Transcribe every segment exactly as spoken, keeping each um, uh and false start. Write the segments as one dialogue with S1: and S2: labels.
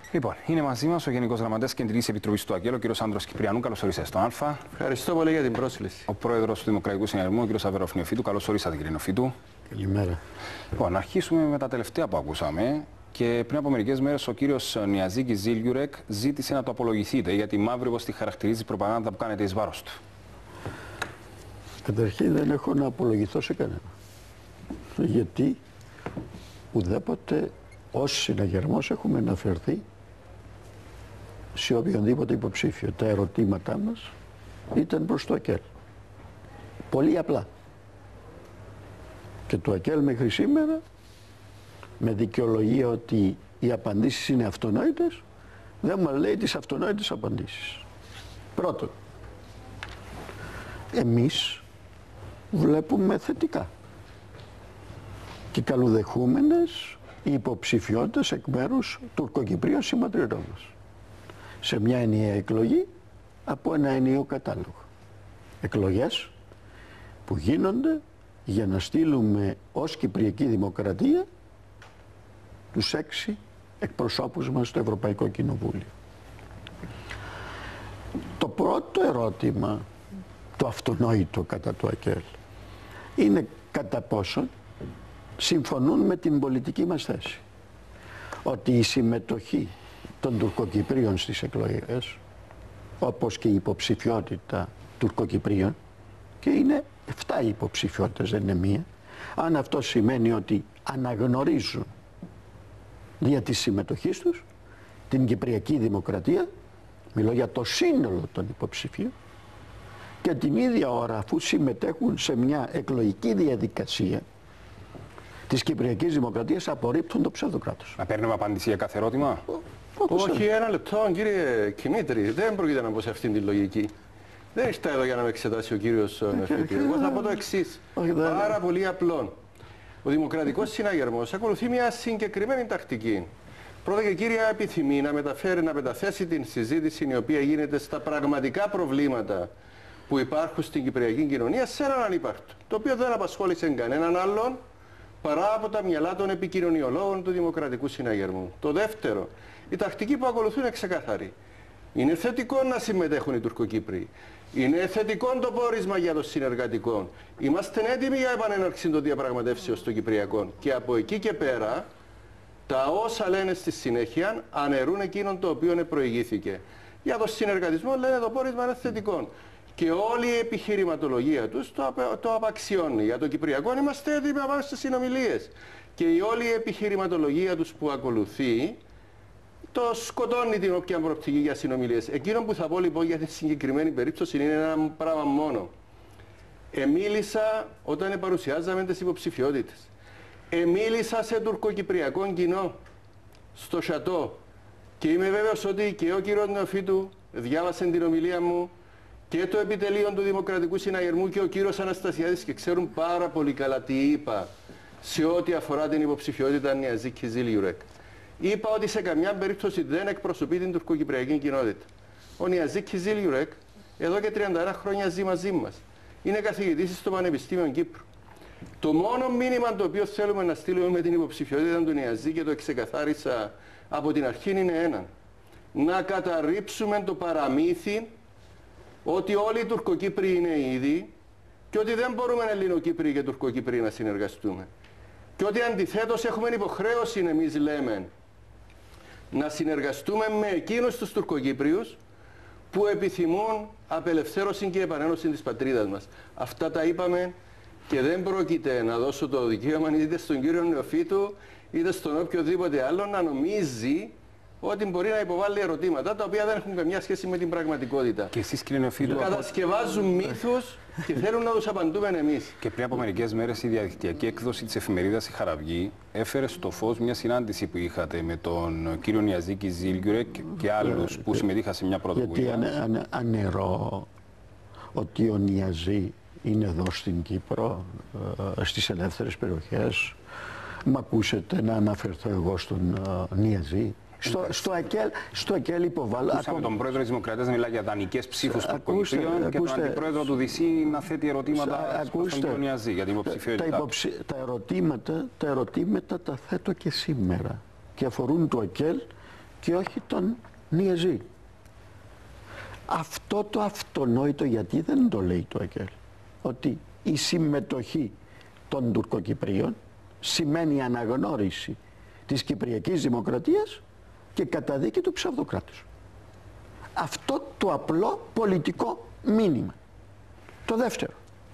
S1: Λοιπόν, είναι μαζί μας ο Γενικός Γραμματέας Κεντρικής Επιτροπής του ΑΚΕΛ, ο κ. Άνδρος Κυπριανού. Καλώς ορίσατε στον Α.
S2: Ευχαριστώ πολύ για την πρόσκληση.
S1: Ο Πρόεδρος του Δημοκρατικού Συνεργασμού, ο κ. Αβέροφ Νεοφύτου. Καλώς ορίσατε, κ. Νεοφύτου.
S3: Καλημέρα.
S1: Λοιπόν, να αρχίσουμε με τα τελευταία που ακούσαμε. Και πριν από μερικές μέρες ο κύριος Νιαζίκης Ζίλγιουρεκ ζήτησε να το απολογηθείτε για τη μαύρη, όπως τη χαρακτηρίζει, προπαγάνδα που κάνετε εις βάρος του.
S3: Καταρχήν δεν έχω να απολογηθώ σε κανένα. Γιατί ουδέποτε ως συναγερμός έχουμε αναφερθεί σε οποιονδήποτε υποψήφιο. Τα ερωτήματά μας ήταν προς το ΑΚΕΛ. Πολύ απλά. Και το ΑΚΕΛ μέχρι σήμερα, με δικαιολογία ότι οι απαντήσεις είναι αυτονόητες, δεν μας λέει τις αυτονόητες απαντήσεις. Πρώτον, εμείς βλέπουμε θετικά και καλουδεχούμενες οι υποψηφιότητες εκ μέρους τουρκοκυπρίων συμπατριωτών μας σε μια ενιαία εκλογή από ένα ενιαίο κατάλογο. Εκλογές που γίνονται για να στείλουμε ως Κυπριακή Δημοκρατία τους έξι εκπροσώπους μας στο Ευρωπαϊκό Κοινοβούλιο. Το πρώτο ερώτημα, το αυτονόητο κατά το ΑΚΕΛ, είναι κατά πόσον συμφωνούν με την πολιτική μας θέση ότι η συμμετοχή των Τουρκοκυπρίων στις εκλογές, όπως και η υποψηφιότητα Τουρκοκυπρίων, και είναι εφτά υποψηφιότητες, δεν είναι μία, αν αυτό σημαίνει ότι αναγνωρίζουν δια της συμμετοχής τους την Κυπριακή Δημοκρατία, μιλώ για το σύνολο των υποψηφίων, και την ίδια ώρα, αφού συμμετέχουν σε μια εκλογική διαδικασία της Κυπριακής Δημοκρατίας, απορρίπτουν το ψευδοκράτος.
S1: Να παίρνουμε απάντηση για κάθε ερώτημα.
S2: Όχι, ένα λεπτό, κύριε Κιμήτρη, δεν πρόκειται να πω σε αυτήν την λογική. Δεν ήρθα εδώ για να με εξετάσει ο κύριος Νεοφύτου. Εγώ θα πω το εξής. Πάρα πολύ απλό. Ο Δημοκρατικός Συναγερμός ακολουθεί μια συγκεκριμένη τακτική. Πρώτα και κύρια, επιθυμεί να μεταφέρει, να μεταθέσει την συζήτηση η οποία γίνεται στα πραγματικά προβλήματα που υπάρχουν στην Κυπριακή κοινωνία σε έναν ανύπαρκτο, το οποίο δεν απασχόλησε κανέναν άλλον παρά από τα μυαλά των επικοινωνιολόγων του Δημοκρατικού Συναγερμού. Το δεύτερο, η τακτική που ακολουθούν είναι ξεκάθαρη. Είναι θετικό να συμμετέχουν οι Τουρκοκύπροι. Είναι θετικό το πόρισμα για το συνεργατικό. Είμαστε έτοιμοι για επανέναρξη των διαπραγματεύσεων στο Κυπριακό. Και από εκεί και πέρα, τα όσα λένε στη συνέχεια αναιρούν εκείνον το οποίο προηγήθηκε. Για το συνεργατισμό λένε το πόρισμα είναι θετικό. Και όλη η επιχειρηματολογία τους το, το απαξιώνει. Για το Κυπριακό είμαστε έτοιμοι να πάμε στις συνομιλίες. Και η όλη η επιχειρηματολογία τους που ακολουθεί το σκοτώνει την όποια προοπτική για συνομιλίες. Εκείνο που θα πω λοιπόν για τη συγκεκριμένη περίπτωση είναι ένα πράγμα μόνο. Εμίλησα όταν παρουσιάζαμε τις υποψηφιότητες. Εμίλησα σε τουρκοκυπριακό κοινό στο Σατό και είμαι βέβαιος ότι και ο κύριος Νεοφύτου διάβασε την ομιλία μου και το επιτελείο του Δημοκρατικού Συναγερμού και ο κύριος Αναστασιάδης και ξέρουν πάρα πολύ καλά τι είπα σε ό,τι αφορά την υποψηφιότητα Νιαζίκη Ζίλγιουρεκ. Είπα ότι σε καμιά περίπτωση δεν εκπροσωπεί την τουρκοκυπριακή κοινότητα. Ο Νιαζίκη Ζίλγιουρεκ εδώ και τριάντα ένα χρόνια ζει μαζί μας. Είναι καθηγητής στο Πανεπιστήμιο Κύπρου. Το μόνο μήνυμα το οποίο θέλουμε να στείλουμε με την υποψηφιότητα του Νιαζίκη, και το ξεκαθάρισα από την αρχή, είναι ένα. Να καταρρίψουμε το παραμύθι ότι όλοι οι Τουρκοκύπροι είναι ίδιοι και ότι δεν μπορούμε Ελληνοκύπροι και Τουρκοκύπροι να συνεργαστούμε. Και ότι αντιθέτως έχουμε υποχρέωση, εμείς λέμε, να συνεργαστούμε με εκείνους τους Τουρκοκύπριους που επιθυμούν απελευθέρωση και επανένωση της πατρίδας μας. Αυτά τα είπαμε και δεν πρόκειται να δώσω το δικαίωμα είτε στον κύριο Νεοφύτου είτε στον οποιοδήποτε άλλο να νομίζει ότι μπορεί να υποβάλει ερωτήματα τα οποία δεν έχουν καμιά σχέση με την πραγματικότητα.
S1: Και εσείς, κύριε Νεοφύτου,
S2: κατασκευάζουν μύθους και θέλουν να τους απαντούμε εμείς.
S1: Και πριν από μερικές μέρες η διαδικτυακή έκδοση της εφημερίδας Η Χαραυγή έφερε στο φως μια συνάντηση που είχατε με τον κύριο Νιαζίκη Ζίλγιουρεκ και άλλους που συμμετείχαν σε μια πρωτοβουλία.
S3: Γιατί ανε, ανε, ανερώ ότι ο Νιαζί είναι εδώ στην Κύπρο, ε, στις ελεύθερες περιοχές. Μ' ακούσετε να αναφερθώ εγώ στον ε, Νιαζί. Στο, στο, ΑΚΕΛ, στο ΑΚΕΛ υποβάλλω.
S1: Ακούσαμε τον πρόεδρο της Δημοκρατίας να μιλάει για δανεικές ψήφους του Τουρκοκυπρίων και τον αντιπρόεδρο του ΔΥΣΥ να θέτει ερωτήματα στον κύριο Νιαζί για την υποψηφιότητά.
S3: Τα, υποψη... τα, ερωτήματα, τα ερωτήματα τα θέτω και σήμερα και αφορούν το ΑΚΕΛ και όχι τον Νιαζί. Αυτό το αυτονόητο γιατί δεν το λέει το ΑΚΕΛ, ότι η συμμετοχή των Τουρκοκυπρίων σημαίνει αναγνώριση της Κυπριακής Δημοκρατίας και καταδίκη του ψευδοκράτους. Αυτό το απλό πολιτικό μήνυμα. Το δεύτερο.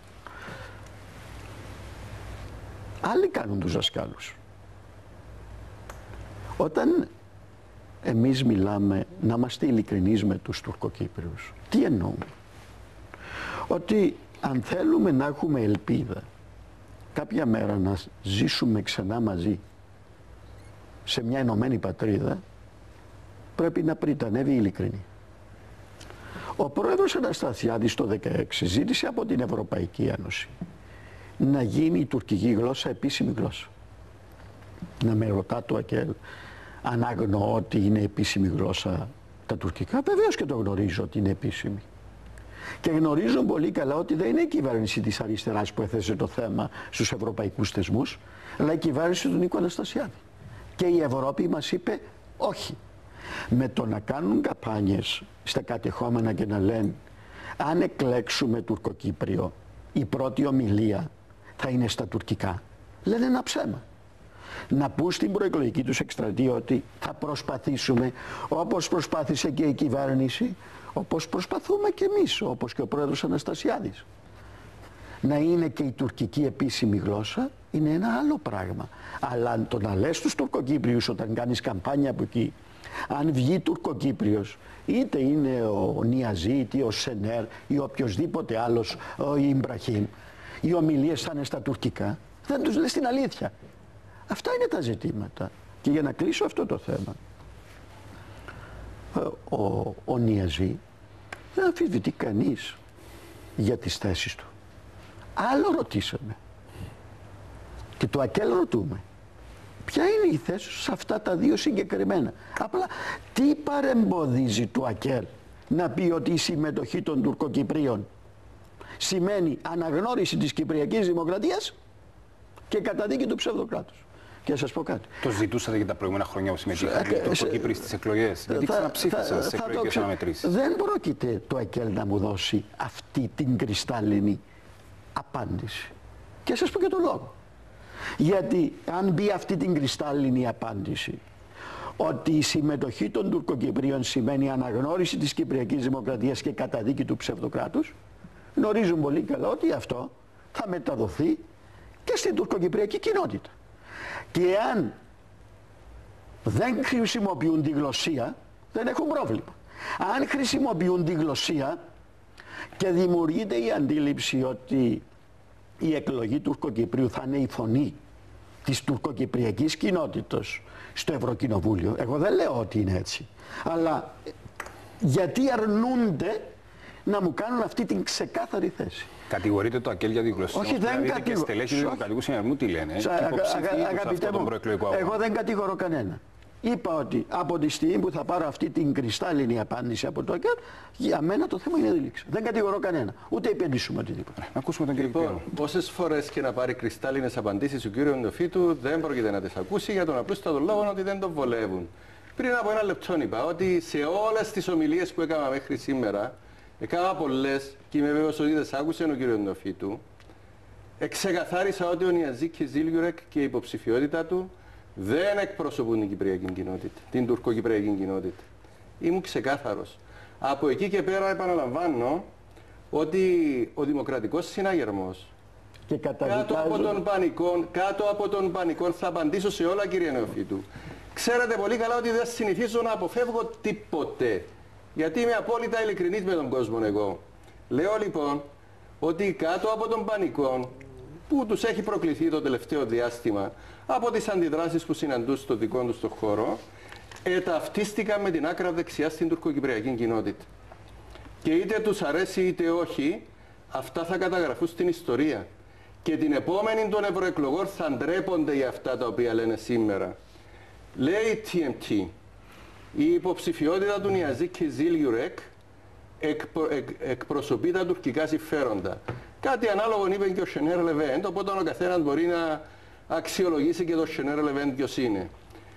S3: Άλλοι κάνουν τους δασκάλους. Όταν εμείς μιλάμε, να είμαστε ειλικρινείς με τους Τουρκοκύπριους, τι εννοούμε? Ότι αν θέλουμε να έχουμε ελπίδα κάποια μέρα να ζήσουμε ξανά μαζί σε μια ενωμένη πατρίδα, πρέπει να πριτανεύει η ειλικρινή. Ο πρόεδρος Αναστασιάδης το δύο χιλιάδες δεκαέξι ζήτησε από την Ευρωπαϊκή Ένωση να γίνει η τουρκική γλώσσα επίσημη γλώσσα. Να με ρωτά το ΑΚΕΛ αν αγνοώ ότι είναι επίσημη γλώσσα τα τουρκικά. Βεβαίως και το γνωρίζω ότι είναι επίσημη. Και γνωρίζω πολύ καλά ότι δεν είναι η κυβέρνηση της αριστεράς που έθεσε το θέμα στους ευρωπαϊκούς θεσμούς, αλλά η κυβέρνηση του Νίκου Αναστασιάδη. Και η Ευρώπη μας είπε όχι. Με το να κάνουν καμπάνιες στα κατεχόμενα και να λένε αν εκλέξουμε Τουρκοκύπριο, η πρώτη ομιλία θα είναι στα τουρκικά, λένε ένα ψέμα. Να πούν στην προεκλογική τους εκστρατεία ότι θα προσπαθήσουμε όπως προσπάθησε και η κυβέρνηση, όπως προσπαθούμε και εμείς, όπως και ο πρόεδρος Αναστασιάδης. Να είναι και η τουρκική επίσημη γλώσσα είναι ένα άλλο πράγμα. Αλλά το να λες τους Τουρκοκύπριους όταν κάνεις καμπάνια από εκεί, αν βγει Τουρκοκύπριος, είτε είναι ο Νιαζί, είτε ο Σενέρ ή οποιοδήποτε άλλος, ο Ιμπραχήμ, οι ομιλίες θα είναι στα τουρκικά, δεν τους λες την αλήθεια. Αυτά είναι τα ζητήματα. Και για να κλείσω αυτό το θέμα, ο, ο Νιαζί δεν αμφισβητεί κανείς για τις θέσεις του. Άλλο ρωτήσαμε. Και το ΑΚΕΛ ρωτούμε. Ποια είναι η θέση σου σε αυτά τα δύο συγκεκριμένα? Απλά τι παρεμποδίζει το ΑΚΕΛ να πει ότι η συμμετοχή των Τουρκοκυπρίων σημαίνει αναγνώριση της Κυπριακής Δημοκρατίας και καταδίκη του ψευδοκράτους? Και να σας πω κάτι.
S1: Το ζητούσατε και τα προηγούμενα χρόνια που συμμετείχαν οι Τουρκοκύπριοι στις εκλογές? Γιατί ξαναψήφισαν στις εκλογικές αναμετρήσεις.
S3: Δεν πρόκειται το ΑΚΕΛ να μου δώσει αυτή την κρυστάλλινη απάντηση. Και να σας πω και το λόγο. Γιατί αν μπει αυτή την κρυστάλλινη απάντηση ότι η συμμετοχή των Τουρκοκυπρίων σημαίνει αναγνώριση της Κυπριακής Δημοκρατίας και καταδίκη του ψευδοκράτους, γνωρίζουν πολύ καλά ότι αυτό θα μεταδοθεί και στην τουρκοκυπριακή κοινότητα. Και αν δεν χρησιμοποιούν τη γλωσσία, δεν έχουν πρόβλημα. Αν χρησιμοποιούν τη γλωσσία και δημιουργείται η αντίληψη ότι η εκλογή Τουρκοκυπρίου θα είναι η φωνή της τουρκοκυπριακής κοινότητας στο Ευρωκοινοβούλιο, εγώ δεν λέω ότι είναι έτσι, αλλά γιατί αρνούνται να μου κάνουν αυτή την ξεκάθαρη θέση?
S1: Κατηγορείτε το ΑΚΕΛ για τη γλωσσία?
S3: Όχι, δεν κατηγορώ.
S1: Και στελέχη του Δημοκρατικού Συνεργού τι λένε?
S3: Αγαπητέ μου, εγώ δεν κατηγορώ κανένα. Είπα ότι από τη στιγμή που θα πάρω αυτή την κρυστάλλινη απάντηση από το ΑΚΕΛ, για μένα το θέμα είναι δήληξη. Δεν κατηγορώ κανένα. Ούτε υπενήσουμε οτιδήποτε.
S1: Να ακούσουμε τον κύριο
S2: Λοιπόν, όσες φορές και να πάρει κρυστάλλινες απαντήσεις ο κύριος Νεοφύτου, δεν πρόκειται να τις ακούσει για τον απλούστατο λόγο ότι δεν τον βολεύουν. Πριν από ένα λεπτό είπα ότι σε όλες τις ομιλίες που έκανα μέχρι σήμερα, έκανα πολλές και είμαι βέβαιος ότι δεν τις άκουσε ο κύριος Νεοφύτου, εξεκαθάρισα ότι ο Νιαζίκης Ζίλγιουρεκ και η υποψηφιότητα του δεν εκπροσωπούν την Κυπριακή κοινότητα, την τουρκοκυπριακή κοινότητα. Ήμουν ξεκάθαρος. Από εκεί και πέρα επαναλαμβάνω ότι ο δημοκρατικός συναγερμός
S3: και
S2: κάτω από τον πανικό, κάτω από τον πανικό θα απαντήσω σε όλα, κύριε Νεοφύτου. Ξέρετε πολύ καλά ότι δεν συνηθίζω να αποφεύγω τίποτε. Γιατί είμαι απόλυτα ειλικρινής με τον κόσμο εγώ. Λέω λοιπόν ότι κάτω από τον πανικό που τους έχει προκληθεί το τελευταίο διάστημα από τις αντιδράσεις που συναντούν στο δικό τους το χώρο, εταυτίστηκαν με την άκρα δεξιά στην τουρκοκυπριακή κοινότητα. Και είτε τους αρέσει είτε όχι, αυτά θα καταγραφούν στην ιστορία. Και την επόμενη των ευρωεκλογών θα ντρέπονται για αυτά τα οποία λένε σήμερα. Λέει η τι εμ τι, η υποψηφιότητα του Νιαζίκη Ζίλγιουρεκ εκπρο, εκ, εκπροσωπεί τα τουρκικά συμφέροντα. Κάτι ανάλογο είπε και ο Σενέρ Λεβέντ, οπότε ο καθένας μπορεί να αξιολογήσει και το Σενέρ Λεβέντ ποιος είναι.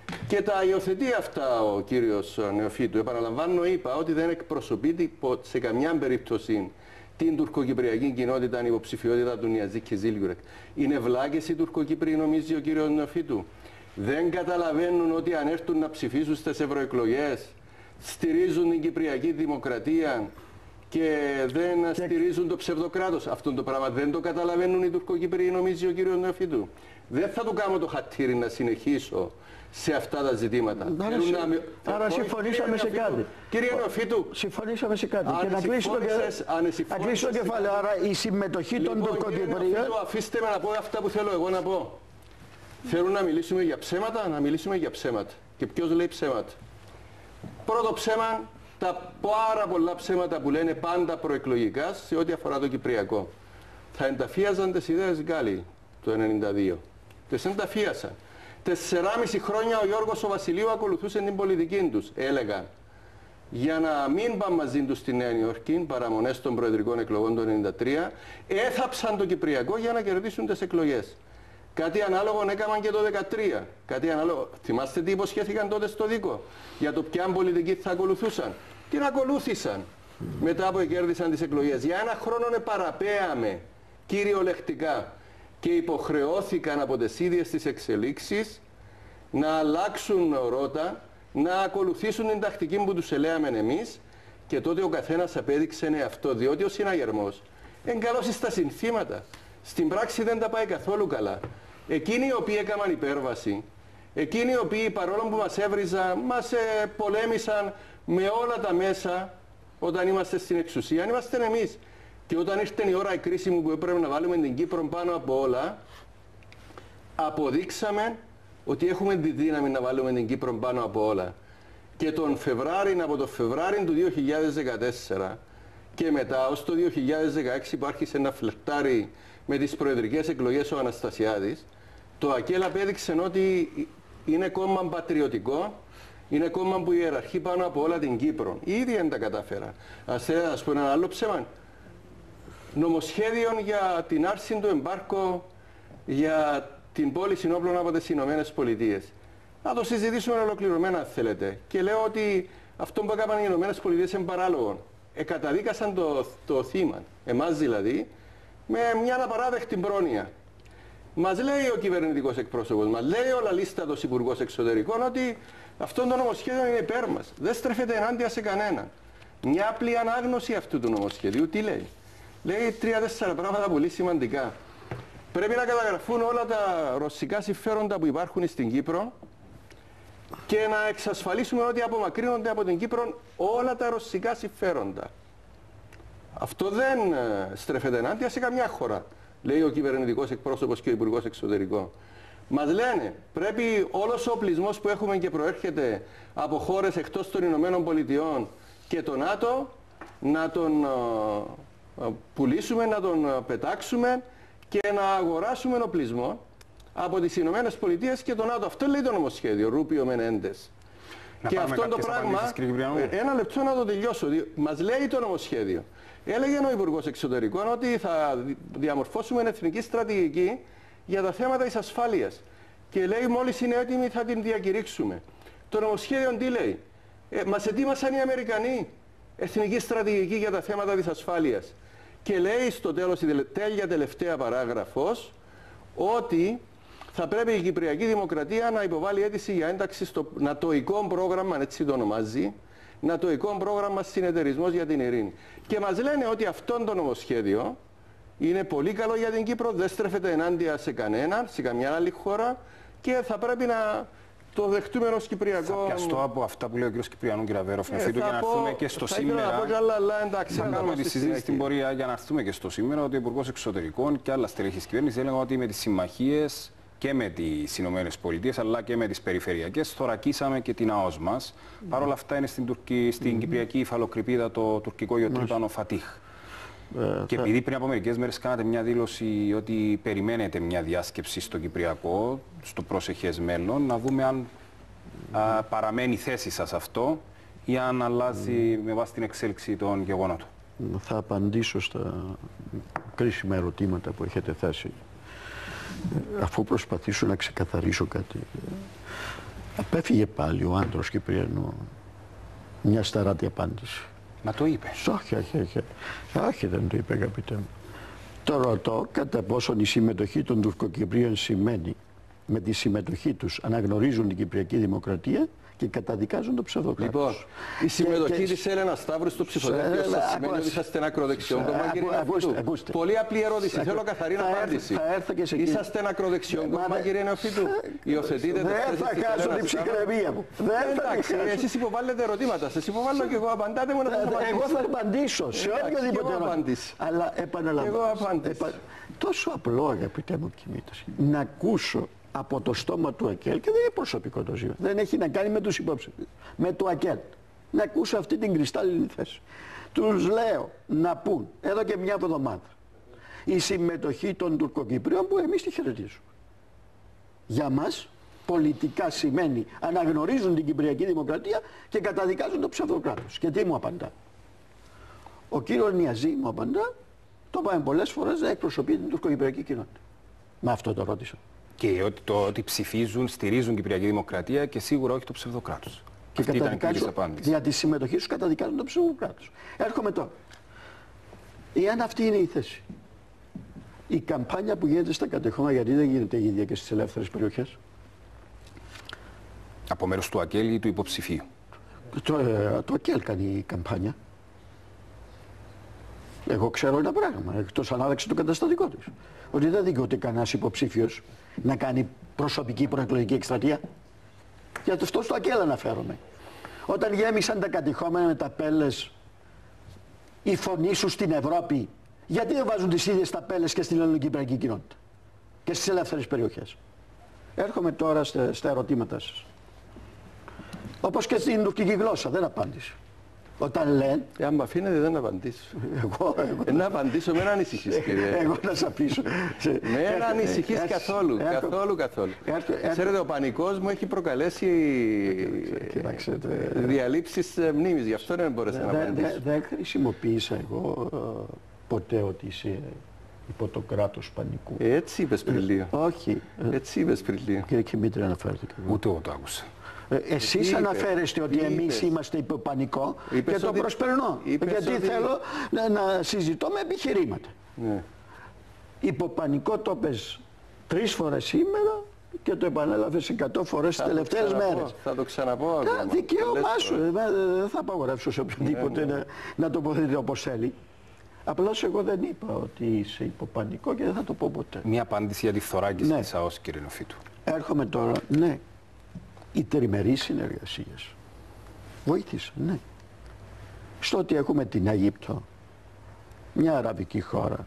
S2: Και τα υιοθετεί αυτά ο κύριος Νεοφύτου. Επαναλαμβάνω, είπα ότι δεν εκπροσωπεί σε καμιά περίπτωση την τουρκοκυπριακή κοινότητα, η υποψηφιότητα του Νιαζίκη Ζίλγιουρεκ. Είναι βλάκες οι Τουρκοκύπριοι, νομίζει ο κύριος Νεοφύτου. Δεν καταλαβαίνουν ότι αν έρθουν να ψηφίσουν στις ευρωεκλογές, στηρίζουν την Κυπριακή Δημοκρατία και δεν και... στηρίζουν το ψευδοκράτος. Αυτό το πράγμα δεν το καταλαβαίνουν οι Τουρκοκύπριοι, νομίζει ο κύριος Νεοφύτου. Δεν θα του κάνω το χατήρι να συνεχίσω σε αυτά τα ζητήματα.
S3: Άρα, να... άρα, άρα συμφωνήσαμε σε κάτι.
S2: Κύριε Νεοφύτου,
S3: συμφωνήσαμε σε κάτι. Και να κλείσω το κεφάλαιο. Άρα η συμμετοχή λοιπόν, των Τουρκοκυπρίων.
S2: Αφήστε με να πω αυτά που θέλω εγώ να πω. Θέλουν να μιλήσουμε για ψέματα, να μιλήσουμε για ψέματα. Και ποιος λέει ψέματα? Πρώτο ψέμα, τα πάρα πολλά ψέματα που λένε πάντα προεκλογικά σε ό,τι αφορά το Κυπριακό. Θα ενταφίαζαν τις ιδέες Γκάλι το χίλια εννιακόσια ενενήντα δύο. Τις ενταφίασαν. Τεσσεράμιση χρόνια ο Γιώργος ο Βασιλείου ακολουθούσε την πολιτική τους. Έλεγαν, για να μην πάνε μαζί τους στη Νέα Νιόρκη, παραμονές των προεδρικών εκλογών του χίλια εννιακόσια ενενήντα τρία, έθαψαν το Κυπριακό για να κερδίσουν τις εκλογές. Κάτι ανάλογο έκαναν και το χίλια εννιακόσια δεκατρία. Κάτι ανάλογο. Θυμάστε τι υποσχέθηκαν τότε στο Δίκο? Για το ποια πολιτική θα ακολουθούσαν. Την ακολούθησαν. Μετά που κέρδισαν τις εκλογές. Για ένα χρόνο παραπέαμε κυριολεκτικά και υποχρεώθηκαν από τις ίδιες τις εξελίξεις να αλλάξουν ρότα, να ακολουθήσουν την τακτική που τους ελέγαμε εμείς, και τότε ο καθένας απέδειξε αυτό, διότι ο συναγερμός εγκαλώσει στα συνθήματα. Στην πράξη δεν τα πάει καθόλου καλά. Εκείνοι οι οποίοι έκαναν υπέρβαση, εκείνοι οι οποίοι παρόλο που μας έβριζαν, μας ε, πολέμησαν με όλα τα μέσα όταν είμαστε στην εξουσία, είμαστε εμείς. Και όταν ήρθε η ώρα η κρίσιμη που έπρεπε να βάλουμε την Κύπρο πάνω από όλα, αποδείξαμε ότι έχουμε τη δύναμη να βάλουμε την Κύπρο πάνω από όλα. Και τον Φεβράρι, από τον Φεβράρι του δύο χιλιάδες δεκατέσσερα και μετά ως το δύο χιλιάδες δεκαέξι που άρχισε να φλερτάρει με τις προεδρικές εκλογές ο Αναστασιάδης, το ΑΚΕΛ απέδειξε ότι είναι κόμμα πατριωτικό, είναι κόμμα που ιεραρχεί πάνω από όλα την Κύπρο. Ήδη δεν τα κατάφερα. Ας θέλω να πω ένα άλλο ψέμα. Νομοσχέδιο για την άρση του εμπάρκου για την πώληση όπλων από τις Ηνωμένες Πολιτείες. Να το συζητήσουμε ολοκληρωμένα, αν θέλετε. Και λέω ότι αυτό που έκαναν οι Ηνωμένες Πολιτείες είναι παράλογο. Εκαταδίκασαν το, το θύμα, εμάς δηλαδή, με μια απαράδεκτη πρόνοια. Μας λέει ο κυβερνητικός εκπρόσωπος, μας λέει ο λαλίστατος Υπουργός Εξωτερικών ότι αυτό το νομοσχέδιο είναι υπέρ μας. Δεν στρέφεται ενάντια σε κανέναν. Μια απλή ανάγνωση αυτού του νομοσχεδίου τι λέει? Λέει τρία-τέσσερα πράγματα πολύ σημαντικά. Πρέπει να καταγραφούν όλα τα ρωσικά συμφέροντα που υπάρχουν στην Κύπρο και να εξασφαλίσουμε ότι απομακρύνονται από την Κύπρο όλα τα ρωσικά συμφέροντα. Αυτό δεν στρέφεται ενάντια σε καμιά χώρα, λέει ο κυβερνητικός εκπρόσωπος και ο Υπουργός Εξωτερικών. Μας λένε, πρέπει όλος ο οπλισμός που έχουμε και προέρχεται από χώρες εκτός των Ηνωμένων Πολιτειών και το ΝΑΤΟ να τον πουλήσουμε, να τον πετάξουμε και να αγοράσουμε οπλισμό από τις Ηνωμένες Πολιτείες και το ΝΑΤΟ. Αυτό λέει το νομοσχέδιο, Ρούπιο Μενέντες. Και αυτό το πράγμα, ένα λεπτό να το τελειώσω, μας λέει το νομοσχέδιο. Έλεγε ο Υπουργός Εξωτερικών ότι θα διαμορφώσουμε εθνική στρατηγική για τα θέματα της ασφάλειας. Και λέει μόλις είναι έτοιμη θα την διακηρύξουμε. Το νομοσχέδιο τι λέει? Ε, μας ετοίμασαν οι Αμερικανοί εθνική στρατηγική για τα θέματα της ασφάλειας. Και λέει στο τέλος, η τέλεια τελευταία παράγραφος, ότι θα πρέπει η Κυπριακή Δημοκρατία να υποβάλει αίτηση για ένταξη στο νατοϊκό πρόγραμμα, έτσι το ονομάζει, νατοϊκό πρόγραμμα συνεταιρισμός για την ειρήνη. Και μας λένε ότι αυτό το νομοσχέδιο είναι πολύ καλό για την Κύπρο, δεν στρέφεται ενάντια σε κανέναν, σε καμιά άλλη χώρα και θα πρέπει να το δεχτούμε ως Κυπριακό.
S1: Θα πιαστώ από αυτά που λέει ο κ. Κυπριανού Κυραβέροφ, ε, για να έρθουμε και στο σήμερα.
S2: Θα πω άλλα, αλλά εντάξει,
S1: να κάνουμε τη συζήτηση στην πορεία για να έρθουμε και στο σήμερα, ότι ο Υπουργός Εξωτερικών και άλλα στελέχη της κυβέρνησης έλεγαν ότι με τις συμμαχίες και με τις Ηνωμένες Πολιτείες αλλά και με τις περιφερειακές θωρακίσαμε και την ΑΟΣ μας. Mm. Παρ' όλα αυτά είναι στην, Τουρκη, στην mm. Κυπριακή υφαλοκρηπίδα το τουρκικό γεωτρύπανο Φατίχ. Ε, και επειδή πριν από μερικές μέρες κάνατε μια δήλωση ότι περιμένετε μια διάσκεψη στο Κυπριακό, στο προσεχές μέλλον, να δούμε αν α, παραμένει η θέση σας αυτό ή αν αλλάζει mm. με βάση την εξέλιξη των γεγονότων.
S3: Θα απαντήσω στα κρίσιμα ερωτήματα που έχετε θέσει, αφού προσπαθήσω να ξεκαθαρίσω κάτι. Απέφυγε πάλι ο άντρος Κυπριανού μια σταράτη απάντηση.
S1: Μα το είπε.
S3: Όχι, όχι, όχι. Όχι, δεν το είπε, αγαπητέ μου. Το ρωτώ κατά πόσον η συμμετοχή των Τουρκοκυπρίων σημαίνει με τη συμμετοχή τους αναγνωρίζουν την Κυπριακή Δημοκρατία και καταδικάζουν το ψευδοκράτος.
S2: Λοιπόν, η συμμετοχή της Έλενας Σταύρου στο ψηφοδέλτιο σας σημαίνει ότι είσαστε ένα ακροδεξιό κόμμα, κύριε Νεοφίτου? Πολύ απλή ερώτηση, θέλω καθαρή απάντηση. Είσαστε ένα ακροδεξιό κόμμα, κύριε Νεοφίτου? Υιοθετείτε τις θέσεις της Έλενας Σταύρου?
S3: Δεν θα χάσω την ψυχραιμία μου.
S2: Εντάξει, εσείς υποβάλλετε ερωτήματα, σας υποβάλλω και εγώ, απαντάτε μου να σας απαντήσω.
S3: Εγώ θα απαντήσω σε οποιοδήποτε ερώτηση. Αλλά επαναλαμβάνω. Τόσο απλό, αγαπητέ μου Κιμήτος, να ακούσω από το στόμα του ΑΚΕΛ, και δεν είναι προσωπικό το ζήτημα, δεν έχει να κάνει με τους υποψηφίους, με το ΑΚΕΛ, να ακούσω αυτή την κρυστάλλινη θέση. Τους λέω να πούν εδώ και μια εβδομάδα η συμμετοχή των Τουρκοκυπρίων που εμείς τη χαιρετίζουμε. Για μας πολιτικά σημαίνει αναγνωρίζουν την Κυπριακή Δημοκρατία και καταδικάζουν το ψευδοκράτος. Και τι μου απαντά? Ο κύριος Νιαζή μου απαντά, το είπαμε πολλές φορές, δεν εκπροσωπεί την τουρκοκυπριακή κοινότητα. Με αυτό το ρώτησα.
S1: Και ότι, το, ότι ψηφίζουν, στηρίζουν την Κυπριακή Δημοκρατία και σίγουρα όχι το ψευδοκράτος.
S3: Και
S1: αυτή ήταν η πλήρης απάντηση.
S3: Για τη συμμετοχή τους καταδικάζουν το ψευδοκράτος. Έρχομαι τώρα. Εάν αυτή είναι η θέση, η καμπάνια που γίνεται στα κατεχόμενα, γιατί δεν γίνεται η ίδια και στις ελεύθερες περιοχές?
S1: Από μέρους του ΑΚΕΛ ή του υποψηφίου?
S3: Το, ε, το ΑΚΕΛ κάνει η καμπάνια. Εγώ ξέρω ένα πράγμα, εκτός αν άλλαξε το καταστατικό της. Ότι δεν δικαιούται κανένας υποψήφιος να κάνει προσωπική προεκλογική εκστρατεία. Για αυτό στο ΑΚΕΛ αναφέρομαι. Όταν γέμισαν τα κατηχόμενα με ταπέλες η φωνή σου στην Ευρώπη, γιατί δεν βάζουν τις ίδιες ταπέλες και στην ελληνοκυπριακή κοινότητα και στις ελεύθερες περιοχές? Έρχομαι τώρα στα, στα ερωτήματά σας. Όπως και στην τουρκική γλώσσα, δεν απάντησε. Όταν λένε...
S2: Εάν με αφήνετε δεν απαντήσω.
S3: Εγώ, εγώ...
S2: Ε, να απαντήσω, με να ανησυχείς, κύριε.
S3: Εγώ να σας αφήσω.
S2: Με να ανησυχείς καθόλου, καθόλου, καθόλου. Ξέρετε, ο πανικός μου έχει προκαλέσει διαλύψεις μνήμης, γι' αυτό δεν μπόρεσα να απαντήσω.
S3: Δεν χρησιμοποίησα εγώ ποτέ ότι είσαι υπό το κράτος πανικού.
S2: Έτσι είπες πριν λίγο.
S3: Όχι.
S2: Έτσι είπες πριν λίγο.
S3: Κύριε Κιμήτρη, αναφέρθηκε.
S1: Ούτε εγώ το άκουσα.
S3: Ε, εσείς αναφέρεστε ότι εμείς είπες. Είμαστε υπό πανικό και το ότι... προσπερνώ. Γιατί ότι... θέλω να, να συζητώ με επιχειρήματα. Ναι. Υπό πανικό το πες τρεις φορές σήμερα και το επανέλαβες εκατό φορές τις τελευταίες μέρες.
S2: Θα το ξαναπώ ακόμα.
S3: Δικαίωμά σου. Δεν θα απαγορεύσω σε οποιονδήποτε ναι, ναι. να, να τοποθετεί όπως θέλει. Απλώς εγώ δεν είπα ότι είσαι υπό πανικό και δεν θα το πω ποτέ.
S1: Μία απάντηση για τη θωράκιση
S3: ναι.
S1: της ΑΟΣ, κύριε Νεοφίτου.
S3: Έρχομαι τώρα, ναι. Οι τριμερείς συνεργασίες βοήθησαν, ναι. Στο ότι έχουμε την Αίγυπτο, μια αραβική χώρα,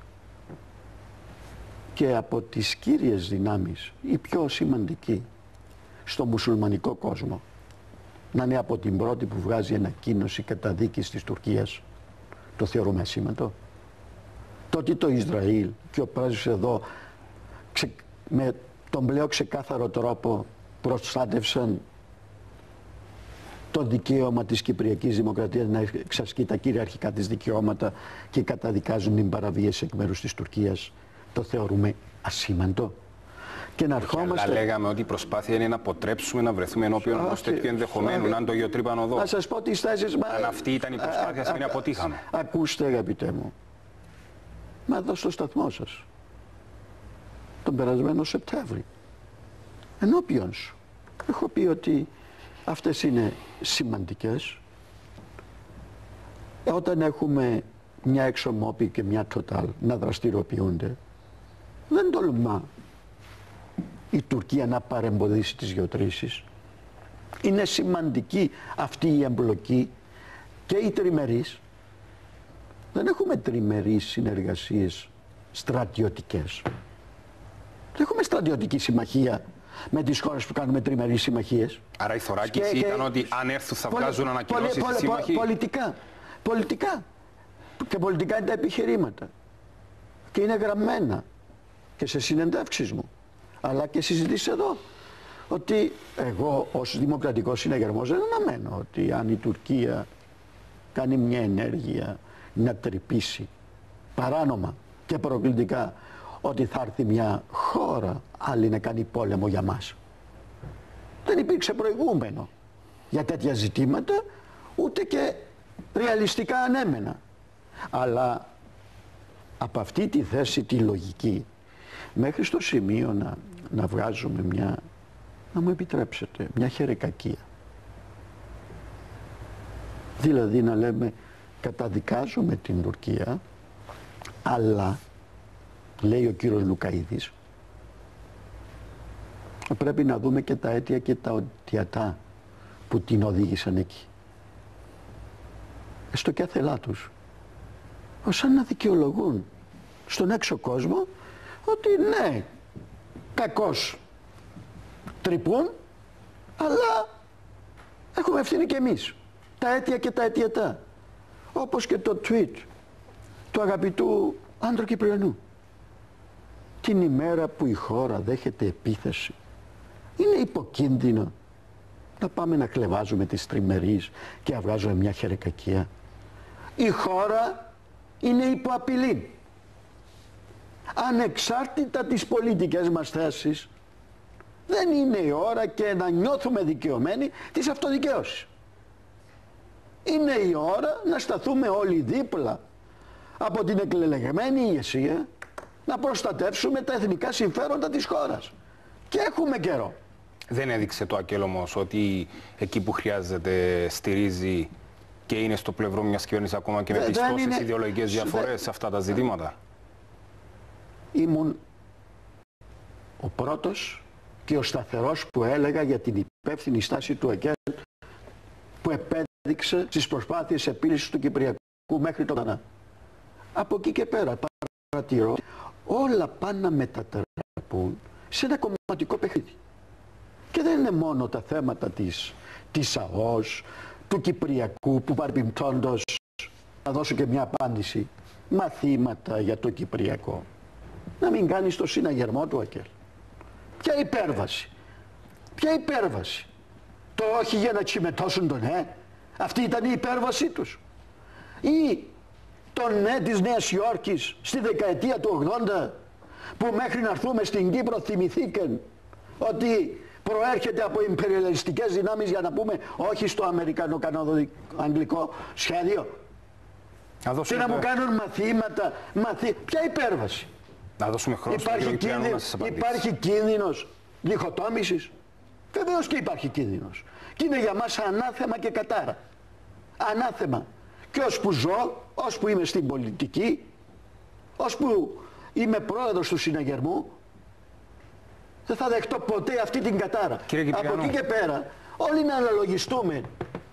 S3: και από τις κύριες δυνάμεις, η πιο σημαντική στο μουσουλμανικό κόσμο, να είναι από την πρώτη που βγάζει ανακοίνωση καταδίκης της Τουρκίας, το θεωρούμε ασήμαντο? Το ότι το Ισραήλ και ο πρέσβης εδώ ξε, με τον πλέον ξεκάθαρο τρόπο προστάτευσαν το δικαίωμα της Κυπριακής Δημοκρατίας να εξασκεί τα κυριαρχικά της δικαιώματα και καταδικάζουν την παραβίαση εκ μέρους της Τουρκίας, το θεωρούμε ασήμαντο? Και να ερχόμαστε...
S1: Αλλά λέγαμε ότι η προσπάθεια είναι να αποτρέψουμε να βρεθούμε ενώπιον ενός τέτοιου ενδεχομένου, αν το γεωτρύπανο εδώ.
S3: Να σας πω τις θέσεις...
S1: Αν αυτή ήταν η προσπάθεια, σημαίνει αποτύχαμε.
S3: Ακούστε, αγαπητέ μου, μα εδώ στο σταθμό σας, τον περασμένο Σεπτέμβρη, ενώπιον σου, έχω πει ότι αυτές είναι σημαντικές. Όταν έχουμε μια εξομόπη και μια Total να δραστηριοποιούνται, δεν τολμά η Τουρκία να παρεμποδίσει τις γεωτρήσεις. Είναι σημαντική αυτή η εμπλοκή και οι τριμερείς. Δεν έχουμε τριμερείς συνεργασίες στρατιωτικές. Δεν έχουμε στρατιωτική συμμαχία με τις χώρες που κάνουμε τριμερείς συμμαχίες.
S1: Άρα η θωράκιση ήταν και... ότι αν έρθουν θα πολι... βγάζουν ανακοινώσεις στη πολι... συμμαχία.
S3: Πολιτικά. Πολιτικά. Και πολιτικά είναι τα επιχειρήματα. Και είναι γραμμένα. Και σε συνεντεύξεις μου. Αλλά και συζητήσεις εδώ. Ότι εγώ ως δημοκρατικός συναγερμός δεν αναμένω ότι αν η Τουρκία κάνει μια ενέργεια να τρυπήσει παράνομα και προκλητικά, ότι θα έρθει μια χώρα άλλη να κάνει πόλεμο για μας. Δεν υπήρξε προηγούμενο για τέτοια ζητήματα, ούτε και ρεαλιστικά ανέμενα. Αλλά από αυτή τη θέση τη λογική, μέχρι στο σημείο να, να βγάζουμε μια, να μου επιτρέψετε, μια χερεκακία. Δηλαδή να λέμε καταδικάζουμε την Τουρκία, αλλά, λέει ο κύριος Λουκαίδης, πρέπει να δούμε και τα αίτια και τα οτιατά που την οδήγησαν εκεί. Στο και άθελά τους, σαν να δικαιολογούν στον έξω κόσμο ότι ναι, κακώς τρυπούν, αλλά έχουμε ευθύνη και εμείς. Τα αίτια και τα αιτιατά. Όπως και το tweet του αγαπητού Άντρο Κυπριανού. Την ημέρα που η χώρα δέχεται επίθεση, είναι υποκίνδυνο να πάμε να κλεβάζουμε τις τριμερείς και να βγάζουμε μια χερεκακία. Η χώρα είναι υπό απειλή. Ανεξάρτητα τις πολιτικές μας θέσεις, δεν είναι η ώρα και να νιώθουμε δικαιωμένοι της αυτοδικαίωσης. Είναι η ώρα να σταθούμε όλοι δίπλα από την εκλεγμένη ηγεσία, να προστατεύσουμε τα εθνικά συμφέροντα της χώρας. Και έχουμε καιρό.
S1: Δεν έδειξε το ΑΚΕΛ όμως ότι εκεί που χρειάζεται στηρίζει και είναι στο πλευρό μιας κυβέρνησης ακόμα και με τις τόσες είναι... ιδεολογικές διαφορές σε αυτά τα ζητήματα?
S3: Ήμουν ο πρώτος και ο σταθερός που έλεγα για την υπεύθυνη στάση του ΑΚΕΛ που επέδειξε στις προσπάθειες επίλυσης του Κυπριακού μέχρι το Δανά. Από εκεί και πέρα παρατηρώ όλα πάνε να μετατραπούν σε ένα κομματικό παιχνίδι. Και δεν είναι μόνο τα θέματα της, της ΑΟΣ, του Κυπριακού που παρεμπιπτόντως, να δώσω και μια απάντηση, μαθήματα για το Κυπριακό. Να μην κάνεις το συναγερμό του ΑΚΕΛ. Ποια υπέρβαση. Ποια υπέρβαση. Το όχι για να τσιμετώσουν το ναι. Αυτή ήταν η υπέρβασή τους. Ή το ναι της Νέας Υόρκης στη δεκαετία του ογδόντα που μέχρι να έρθουμε στην Κύπρο θυμηθήκαν ότι προέρχεται από ιμπεριαλιστικές δυνάμεις για να πούμε όχι στο αμερικανο-καναδο-αγγλικό σχέδιο. Να και να μου κάνουν μαθήματα. Μαθή... Ποια υπέρβαση.
S1: Να δώσουμε χρόνο
S3: υπάρχει,
S1: στον
S3: κίνδυ... υπάρχει κίνδυνος διχοτόμησης. Βεβαίως και υπάρχει κίνδυνος. Και είναι για μας ανάθεμα και κατάρα. Ανάθεμα. Και ώσπου ζω, ώσπου είμαι στην πολιτική, ώσπου είμαι πρόεδρος του συναγερμού, δεν θα δεχτώ ποτέ αυτή την κατάρα. Από εκεί και πέρα, όλοι να αναλογιστούμε.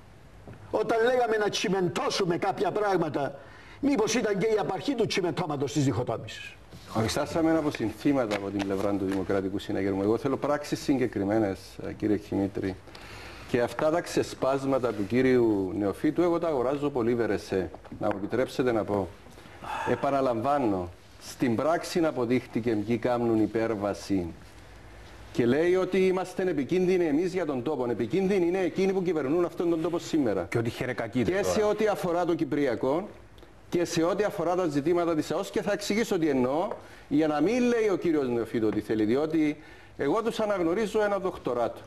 S3: Όταν λέγαμε να τσιμεντώσουμε κάποια πράγματα, μήπως ήταν και η απαρχή του τσιμεντώματος της διχοτόμησης.
S2: Φτάσαμε από συνθήματα από την πλευρά του Δημοκρατικού Συναγερμού. Εγώ θέλω πράξεις συγκεκριμένες, κύριε Χιμήτρη. Και αυτά τα ξεσπάσματα του κύριου Νεοφύτου, εγώ τα αγοράζω πολύ βερεσέ. Να μου επιτρέψετε να πω. Επαναλαμβάνω, στην πράξη αποδείχτηκε ποιοι κάνουν υπέρβαση. Και λέει ότι είμαστε επικίνδυνοι εμείς για τον τόπο. Επικίνδυνοι είναι εκείνοι που κυβερνούν αυτόν τον τόπο σήμερα.
S1: Και ότι χερεκακείται
S2: Και
S1: τώρα.
S2: σε ό,τι αφορά το Κυπριακό και σε ό,τι αφορά τα ζητήματα της ΑΟΣ, και θα εξηγήσω τι εννοώ, για να μην λέει ο κύριος Νεοφύτου ότι θέλει, διότι εγώ τους αναγνωρίζω ένα δοκτοράτο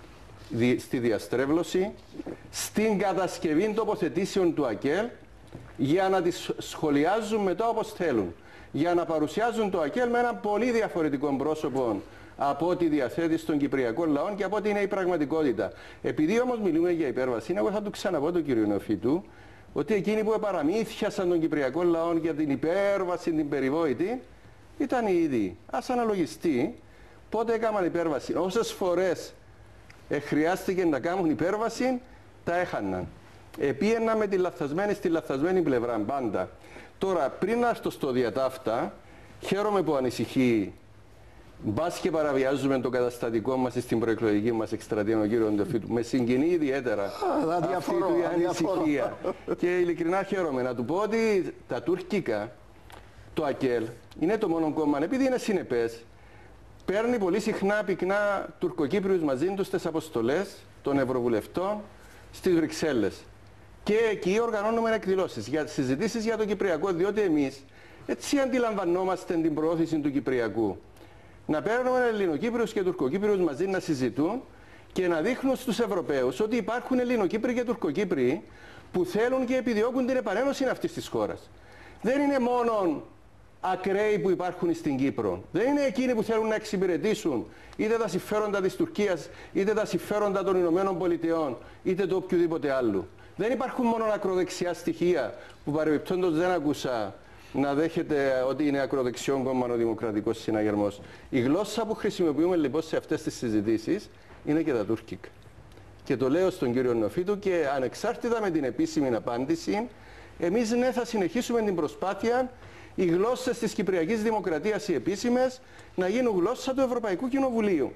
S2: στη διαστρέβλωση, στην κατασκευή τοποθετήσεων του ΑΚΕΛ, για να τις σχολιάζουν μετά όπως θέλουν. Για να παρουσιάζουν το ΑΚΕΛ με ένα πολύ διαφορετικό πρόσωπο από ό,τι διαθέτει στον Κυπριακό λαό και από ό,τι είναι η πραγματικότητα. Επειδή όμως μιλούμε για υπέρβαση, εγώ θα του ξαναπώ τον κύριο Νεοφύτου, ότι εκείνοι που παραμύθιασαν τον Κυπριακό λαό για την υπέρβαση, την περιβόητη, ήταν οι ίδιοι. Ας αναλογιστεί πότε έκαναν υπέρβαση. Όσες φορές ε, χρειάστηκε να κάνουν υπέρβαση, τα έχαναν. Επίαινα με τη λαθασμένη στη λαθασμένη πλευρά πάντα. Τώρα, πριν να έρθω στο διατάφτα, χαίρομαι που ανησυχεί. Μπας και παραβιάζουμε το καταστατικό μας στην προεκλογική μας εκστρατεία, ο κύριο Νεοφύτου. Με συγκινεί ιδιαίτερα
S3: Α,
S2: αυτή του η ανησυχία. Και ειλικρινά χαίρομαι να του πω ότι τα τουρκικά, το ΑΚΕΛ, είναι το μόνο κόμμα, επειδή είναι συνεπές, παίρνει πολύ συχνά πυκνά Τουρκοκύπριους μαζί τους στις αποστολές των Ευρωβουλευτών στις Βρυξέλλες. Και εκεί οργανώνουμε εκδηλώσεις για συζητήσεις για το Κυπριακό, διότι εμείς έτσι αντιλαμβανόμαστε την προώθηση του Κυπριακού. Να παίρνουμε Ελληνοκύπριους και Τουρκοκύπριους μαζί να συζητούν και να δείχνουν στους Ευρωπαίους ότι υπάρχουν Ελληνοκύπροι και Τουρκοκύπροι που θέλουν και επιδιώκουν την επανένωση αυτής της χώρας. Δεν είναι μόνο ακραίοι που υπάρχουν στην Κύπρο. Δεν είναι εκείνοι που θέλουν να εξυπηρετήσουν είτε τα συμφέροντα της Τουρκίας, είτε τα συμφέροντα των Ηνωμένων Πολιτειών, είτε του οποιοδήποτε άλλου. Δεν υπάρχουν μόνο ακροδεξιά στοιχεία που παρεμπιπτόντως δεν άκουσα να δέχεται ότι είναι ακροδεξιόν κόμμα ο Δημοκρατικός Συναγερμός. Η γλώσσα που χρησιμοποιούμε λοιπόν σε αυτές τις συζητήσεις είναι και τα τουρκικά. Και το λέω στον κύριο Νεοφίτου και ανεξάρτητα με την επίσημη απάντηση, εμείς ναι θα συνεχίσουμε την προσπάθεια οι γλώσσες της Κυπριακής Δημοκρατίας οι επίσημες να γίνουν γλώσσα του Ευρωπαϊκού Κοινοβουλίου.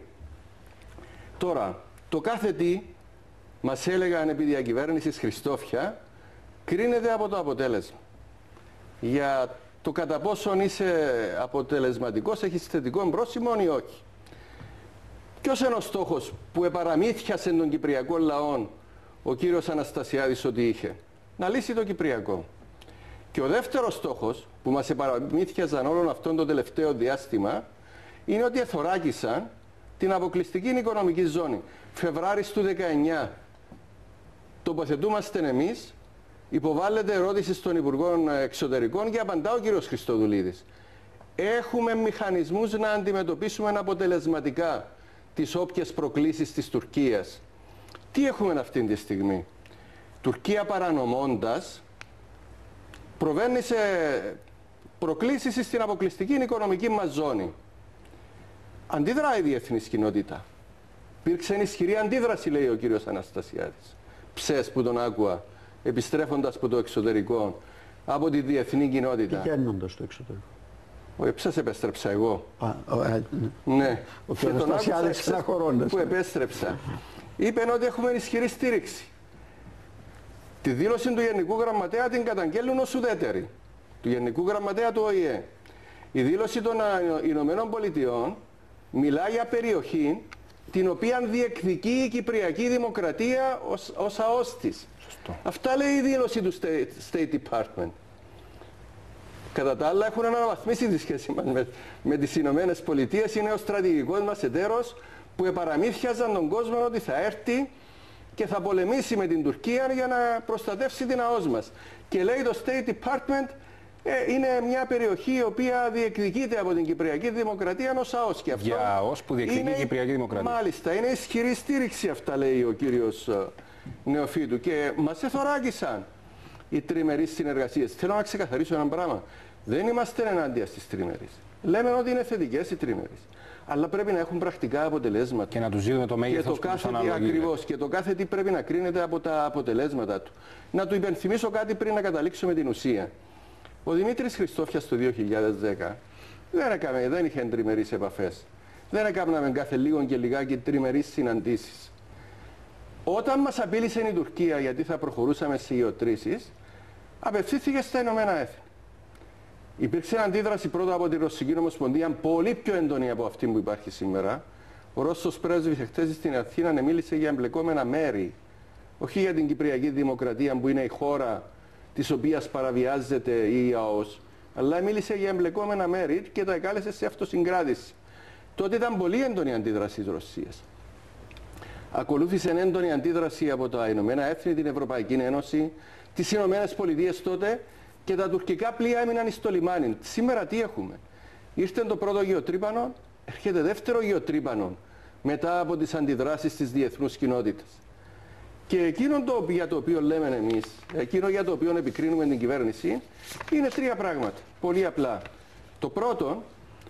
S2: Τώρα, το κάθε τι, μας έλεγαν επί διακυβέρνησης Χριστόφια, κρίνεται από το αποτέλεσμα. Για το κατά πόσον είσαι αποτελεσματικός, έχεις θετικό πρόσημο ή όχι. Ποιος είναι ο στόχος που επαραμύθιασε τον Κυπριακό λαό ο κύριος Αναστασιάδης ότι είχε? Να λύσει το Κυπριακό. Και ο δεύτερος στόχος που μας επαραμύθιαζαν όλον αυτόν το τελευταίο διάστημα είναι ότι εθωράκισαν την αποκλειστική οικονομική ζώνη. Φεβράρης του δεκαεννιά τοποθετούμαστε εμείς, υποβάλλεται ερώτηση στον Υπουργό Εξωτερικών και απαντά ο κύριος Χριστοδουλίδης. Έχουμε μηχανισμούς να αντιμετωπίσουμε αποτελεσματικά τις όποιες προκλήσεις της Τουρκίας. Τι έχουμε αυτή τη στιγμή? Τουρκία παρανομώντας προβαίνει σε προκλήσεις στην αποκλειστική οικονομική μας ζώνη. Αντιδράει η διεθνής κοινότητα. Υπήρξε ισχυρή αντίδραση, λέει ο κύριος Αναστασιάδης. Ψες που τον άκουα, επιστρέφοντας από το εξωτερικό, από τη διεθνή κοινότητα.
S3: Πηγαίνοντας στο εξωτερικό.
S2: Ο ψες επέστρεψα εγώ.
S3: Α, ο, ε,
S2: ναι. ναι.
S3: Ο κ. Αναστασιάδης ξεχωρώντας.
S2: Που επέστρεψα. Είπε ότι έχουμε ισχυρή στήριξη. Τη δήλωση του Γενικού Γραμματέα την καταγγέλνουν ως ουδέτερη. Του Γενικού Γραμματέα του Ο Η Ε. Η δήλωση των Ηνωμένων Πολιτειών μιλά για περιοχή την οποία διεκδικεί η Κυπριακή Δημοκρατία ως, ως αός της. Αυτά λέει η δήλωση του State, State Department. Κατά τα άλλα έχουν αναβαθμίσει τη σχέση μας με, με τις Ηνωμένες Πολιτείες. Είναι ο στρατηγικός μας εταίρος που επαραμύθιαζαν τον κόσμο ότι θα έρθει και θα πολεμήσει με την Τουρκία για να προστατεύσει την ΑΟΣ μας. Και λέει το State Department ε, είναι μια περιοχή η οποία διεκδικείται από την Κυπριακή Δημοκρατία ως ΑΟΣ. Και αυτό
S1: για ΑΟΣ που διεκδικεί είναι, η Κυπριακή Δημοκρατία.
S2: Μάλιστα, είναι ισχυρή στήριξη αυτά, λέει ο κύριος uh, Νεοφίτου. Και μας εθωράκησαν οι τριμερείς συνεργασίες. Θέλω να ξεκαθαρίσω ένα πράγμα. Δεν είμαστε ενάντια στις τριμερείς. Λέμε ότι είναι θετικές οι τριμερείς. Αλλά πρέπει να έχουν πρακτικά αποτελέσματα.
S1: Και να τους δίνουμε το μέγεθος που τους αναλογεί.
S2: Ακριβώς. Και το κάθε τι πρέπει να κρίνεται από τα αποτελέσματα του. Να του υπενθυμίσω κάτι πριν να καταλήξω με την ουσία. Ο Δημήτρης Χριστόφιας το δύο χιλιάδες δέκα δεν, έκαμε, δεν είχε τριμερείς επαφές. Δεν έκαναμε κάθε λίγο και λιγάκι τριμερείς συναντήσεις. Όταν μας απείλησε η Τουρκία γιατί θα προχωρούσαμε σε γεωτρήσεις, απευθύνθηκε στα Ηνωμένα Έθνη. Υπήρξε αντίδραση πρώτα από τη Ρωσική Ομοσπονδία πολύ πιο έντονη από αυτή που υπάρχει σήμερα. Ο Ρώσος πρέσβης εχθές στην Αθήνα μίλησε για εμπλεκόμενα μέρη, όχι για την Κυπριακή Δημοκρατία που είναι η χώρα της οποίας παραβιάζεται η ΑΟΣ, αλλά μίλησε για εμπλεκόμενα μέρη και τα εκάλεσε σε αυτοσυγκράτηση. Τότε ήταν πολύ έντονη η αντίδραση της Ρωσίας. Ακολούθησε έντονη αντίδραση από τα Ηνωμένα Έθνη, την Ευρωπαϊκή Ένωση, τις Ηνωμένες Πολιτείες τότε. Και τα τουρκικά πλοία έμειναν στο λιμάνι. Σήμερα τι έχουμε? Ήρθε το πρώτο γεωτρύπανο, έρχεται δεύτερο γεωτρύπανο μετά από τις αντιδράσεις της διεθνούς κοινότητας. Και εκείνο το, για το οποίο λέμε εμείς, εκείνο για το οποίο επικρίνουμε την κυβέρνηση, είναι τρία πράγματα. Πολύ απλά. Το πρώτο,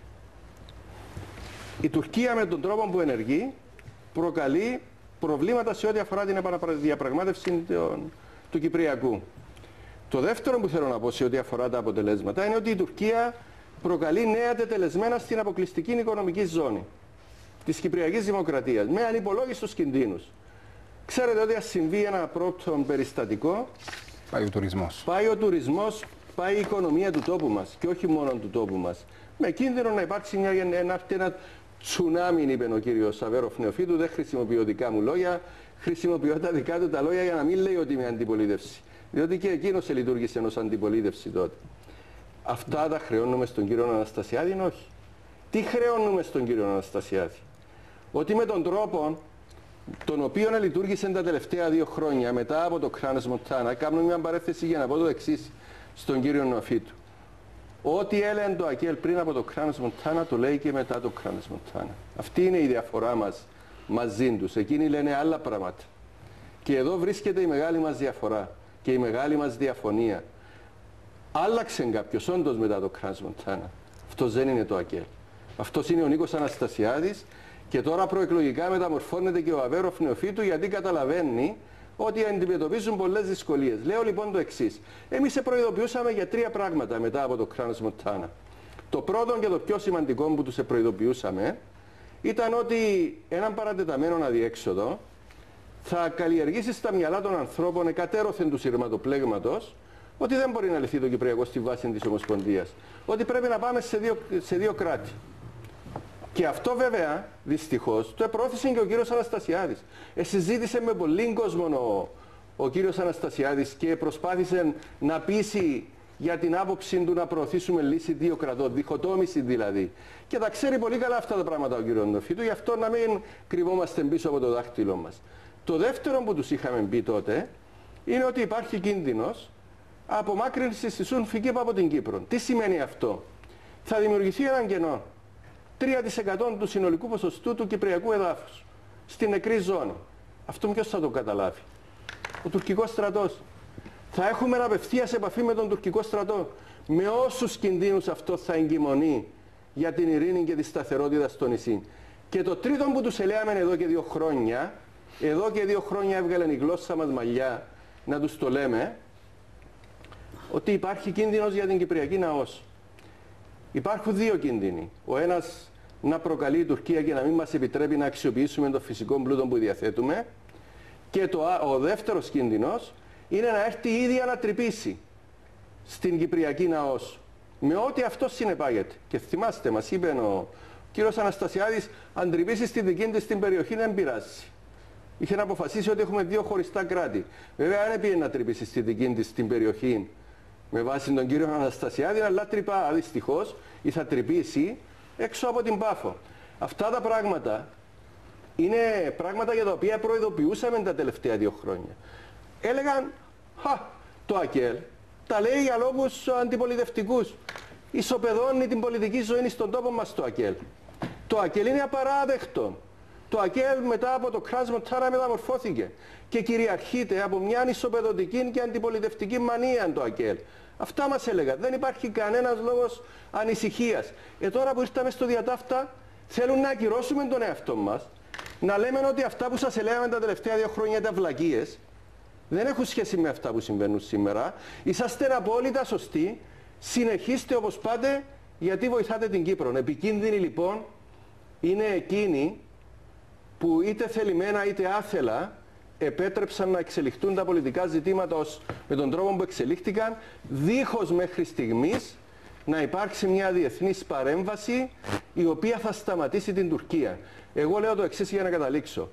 S2: η Τουρκία με τον τρόπο που ενεργεί προκαλεί προβλήματα σε ό,τι αφορά την επαναδιαπραγμάτευση του Κυπριακού. Το δεύτερο που θέλω να πω σε ό,τι αφορά τα αποτελέσματα είναι ότι η Τουρκία προκαλεί νέα τετελεσμένα στην αποκλειστική οικονομική ζώνη της Κυπριακής Δημοκρατίας με ανυπολόγιστους κινδύνους. Ξέρετε ότι ας συμβεί ένα πρώτο περιστατικό,
S1: πάει ο τουρισμός.
S2: Πάει ο τουρισμός, πάει η οικονομία του τόπου μας και όχι μόνο του τόπου μας. Με κίνδυνο να υπάρξει μια, ένα, ένα τσουνάμι, είπε ο κύριος Αβέροφ Νεοφίτου. Δεν χρησιμοποιώ δικά μου λόγια, χρησιμοποιώ τα δικά του τα λόγια για να μην λέει ότι είμαι αντιπολίτευση. Διότι και εκείνος λειτουργήσε ως αντιπολίτευση τότε. Αυτά τα χρεώνουμε στον κύριο Αναστασιάδη? Όχι. Τι χρεώνουμε στον κύριο Αναστασιάδη? Ότι με τον τρόπο τον οποίο λειτουργήσε τα τελευταία δύο χρόνια μετά από το Crans Montana, κάνω μια παρέθεση για να πω το εξής στον κύριο Νεοφίτου. Ό,τι έλεγε το ΑΚΕΛ πριν από το Crans Montana το λέει και μετά το Crans Montana. Αυτή είναι η διαφορά μας μαζί τους. Εκείνοι λένε άλλα πράγματα. Και εδώ βρίσκεται η μεγάλη μας διαφορά και η μεγάλη μας διαφωνία. Άλλαξε κάποιος όντως μετά το Crans Montana. Αυτός δεν είναι το ΑΚΕΛ. Αυτός είναι ο Νίκος Αναστασιάδης και τώρα προεκλογικά μεταμορφώνεται και ο Αβέροφ Νεοφίτου γιατί καταλαβαίνει ότι αντιμετωπίζουν πολλές δυσκολίες. Λέω λοιπόν το εξής. Εμείς σε προειδοποιούσαμε για τρία πράγματα μετά από το Crans Montana. Το πρώτο και το πιο σημαντικό που τους προειδοποιούσαμε ήταν ότι έναν παρατεταμένο αδιέξοδο θα καλλιεργήσει στα μυαλά των ανθρώπων εκατέρωθεν του σειρματοπλέγματος ότι δεν μπορεί να λυθεί το Κυπριακό στη βάση της Ομοσπονδίας. Ότι πρέπει να πάμε σε δύο, σε δύο κράτη. Και αυτό βέβαια, δυστυχώς, το επρόθεσε και ο κύριος Αναστασιάδης. Ε, συζήτησε με πολλήν κόσμο ο, ο κύριος Αναστασιάδης και προσπάθησε να πείσει για την άποψη του να προωθήσουμε λύση δύο κρατών, διχοτόμηση δηλαδή. Και τα ξέρει πολύ καλά αυτά τα πράγματα ο κύριος Νεοφίτου, γι' αυτό να μην κρυβόμαστε πίσω από το δάχτυλό μας. Το δεύτερο που τους είχαμε πει τότε είναι ότι υπάρχει κίνδυνος απομάκρυνσης της ΦΙΚΙΠ από την Κύπρο. Τι σημαίνει αυτό? Θα δημιουργηθεί έναν κενό. τρία τοις εκατό του συνολικού ποσοστού του κυπριακού εδάφους στην νεκρή ζώνη. Αυτό ποιος θα το καταλάβει? Ο τουρκικός στρατός. Θα έχουμε απευθείας επαφή με τον τουρκικό στρατό. Με όσους κινδύνους αυτό θα εγκυμονεί για την ειρήνη και τη σταθερότητα στο νησί. Και το τρίτο που τους ελέγαμε εδώ και δύο χρόνια, εδώ και δύο χρόνια έβγαλε η γλώσσα μας μαλλιά να τους το λέμε, ότι υπάρχει κίνδυνος για την Κυπριακή ΝΑΟΣ. Υπάρχουν δύο κίνδυνοι. Ο ένας να προκαλεί η Τουρκία και να μην μας επιτρέπει να αξιοποιήσουμε το φυσικό πλούτο που διαθέτουμε. Και το, ο δεύτερος κίνδυνος είναι να έρθει η ίδια να τρυπήσει στην Κυπριακή ΝΑΟΣ. Με ό,τι αυτό συνεπάγεται. Και θυμάστε, μας είπε ο κύριος Αναστασιάδης, αν τρυπήσει στη δική της την περιοχή δεν πειράζει. Είχε να αποφασίσει ότι έχουμε δύο χωριστά κράτη. Βέβαια, δεν πήγε να τρυπήσει στη δική της την περιοχή με βάση τον κύριο Αναστασιάδη, αλλά τρυπά δυστυχώς ή θα τρυπήσει έξω από την Πάφο. Αυτά τα πράγματα είναι πράγματα για τα οποία προειδοποιούσαμε τα τελευταία δύο χρόνια. Έλεγαν, χα, το ΑΚΕΛ τα λέει για λόγους αντιπολιτευτικούς. Ισοπεδώνει την πολιτική ζωή στον τόπο μας το ΑΚΕΛ. Το ΑΚΕΛ είναι απαράδεκτο. Το ΑΚΕΛ μετά από το Crans Montana μεταμορφώθηκε και κυριαρχείται από μια ισοπεδωτική και αντιπολιτευτική μανία το ΑΚΕΛ. Αυτά μας έλεγαν. Δεν υπάρχει κανένας λόγος ανησυχίας. Ε, τώρα που ήρθαμε στο διατάφτα, θέλουν να ακυρώσουμε τον εαυτό μας, να λέμε ότι αυτά που σας έλεγαμε τα τελευταία δύο χρόνια ήταν βλακίες, δεν έχουν σχέση με αυτά που συμβαίνουν σήμερα. Είσαστε απόλυτα σωστοί. Συνεχίστε όπως πάτε, γιατί βοηθάτε την Κύπρο. Επικίνδυνοι λοιπόν είναι εκείνοι που είτε θελημένα είτε άθελα επέτρεψαν να εξελιχθούν τα πολιτικά ζητήματα ως με τον τρόπο που εξελίχθηκαν, δίχως μέχρι στιγμής να υπάρξει μια διεθνής παρέμβαση η οποία θα σταματήσει την Τουρκία. Εγώ λέω το εξής για να καταλήξω.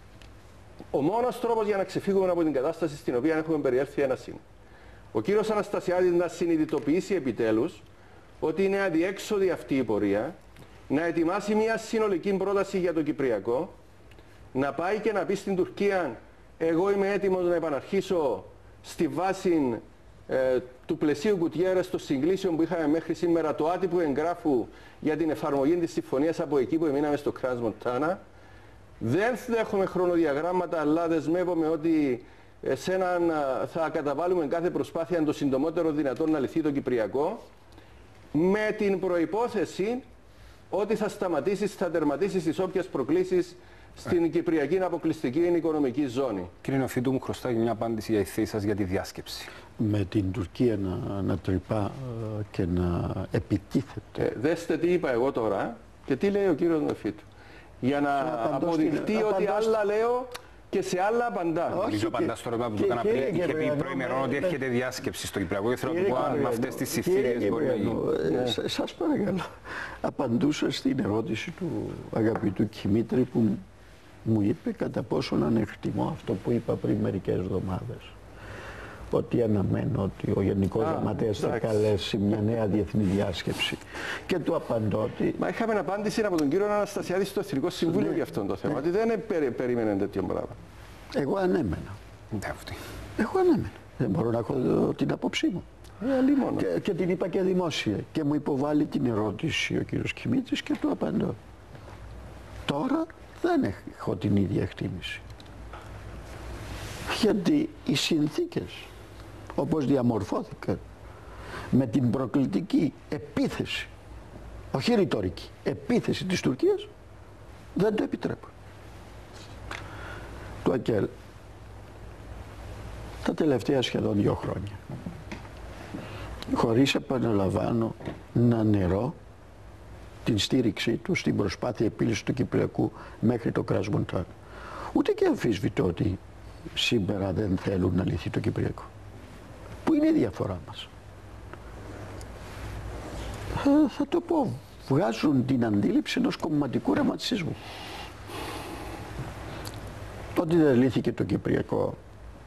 S2: Ο μόνος τρόπος για να ξεφύγουμε από την κατάσταση στην οποία έχουμε περιέλθει ένας είναι. Ο κύριος Αναστασιάδης να συνειδητοποιήσει επιτέλους ότι είναι αδιέξοδη αυτή η πορεία, να ετοιμάσει μια συνολική πρόταση για το Κυπριακό, να πάει και να πει στην Τουρκία εγώ είμαι έτοιμος να επαναρχίσω στη βάση ε, του πλαισίου Κουτιέρες των συγκλήσεων που είχαμε μέχρι σήμερα, το άτυπο εγγράφου για την εφαρμογή της συμφωνίας από εκεί που εμείναμε στο Crans Montana. Δεν δέχομαι χρονοδιαγράμματα, αλλά δεσμεύομαι ότι σε έναν, θα καταβάλουμε κάθε προσπάθεια το συντομότερο δυνατόν να λυθεί το Κυπριακό, με την προϋπόθεση ότι θα σταματήσει, θα τερματίσει τις όποιες προκλήσεις στην Κυπριακή αποκλειστική οικονομική ζώνη. Κύριε
S1: Νεοφίτου, μου χρωστάει μια απάντηση για τη θέση σας για τη διάσκεψη.
S3: Με την Τουρκία να, να τρυπά και να επιτίθεται.
S2: Ε, δέστε τι είπα εγώ τώρα και τι λέει ο κύριος Νεοφίτου. Για να αποδειχτεί ότι άλλα λέω και σε άλλα απαντά.
S1: Νομίζω απαντά στο ερώτημα που του έκανα πριν. Είχε πει προημερών ότι έρχεται διάσκεψη στο Κυπριακό και θέλω να του πω αν με αυτές τις συμφίριες μπορεί να γίνει.
S3: Σας παρακαλώ, απαντούσα στην ερώτηση του αγαπητού Κιμήτρη που μου είπε κατά πόσον ανεκτιμώ αυτό που είπα πριν μερικές εβδομάδες. ότι αναμένω ότι ο Γενικός Γραμματέας θα καλέσει μια νέα διεθνή διάσκεψη και του απαντώ ότι...
S2: Μα είχαμε απάντηση από τον κύριο Αναστασιάδη στο Εθνικό Συμβούλιο ναι, για αυτό το θέμα, ναι. ότι δεν περι, περίμενε τέτοιο πράγμα.
S3: Εγώ ανέμενα.
S1: Ναι, αυτή.
S3: Εγώ ανέμενα. Δεν μπορώ να έχω την απόψή μου.
S2: Ε,
S3: και, και την είπα και δημόσια. Και μου υποβάλλει την ερώτηση ο κύριος Κιμίτσης και του απαντώ. Τώρα δεν έχω την ίδια εκτίμηση. Γιατί οι συνθήκες, όπως διαμορφώθηκαν, με την προκλητική επίθεση, όχι ρητορική, επίθεση της Τουρκίας, δεν το επιτρέπουν. Του ΑΚΕΛ, τα τελευταία σχεδόν δύο χρόνια, χωρίς, επαναλαμβάνω, να νερώ την στήριξή του στην προσπάθεια επίλυσης του Κυπριακού μέχρι το κρας Μοντάν. Ούτε και αμφισβητώ ότι σήμερα δεν θέλουν να λυθεί το Κυπριακό. Πού είναι η διαφορά μας? Θα, θα το πω, βγάζουν την αντίληψη ενός κομματικού ραματσισμού. Ότι δεν λύθηκε το Κυπριακό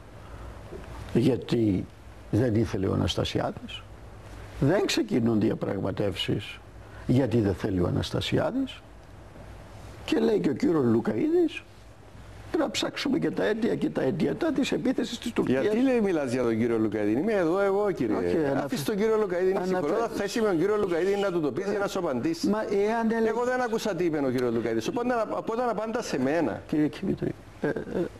S3: γιατί δεν ήθελε ο Αναστασιάδης. Δεν ξεκινούν διαπραγματεύσεις γιατί δεν θέλει ο Αναστασιάδης. Και λέει και ο κύριος Λουκαΐδης, πρέπει να ψάξουμε και τα αίτια και τα αιτιατά της επίθεσης της Τουρκίας.
S2: Γιατί λέει μιλάς για τον κύριο Λουκαΐδη? Είμαι εδώ εγώ, κύριε. Okay, αφήσεις τον κύριο Λουκαΐδη να σηκωρώ, θα θέσει με τον κύριο Λουκαΐδη να του το πεις και να σου απαντήσει.
S3: Μα εάν έλεγε...
S2: Εγώ δεν άκουσα τι είπε ο κύριος Λουκαΐδης, οπότε να απάντα σε μένα.
S3: Κύριε Κιμήτρη, ε, ε,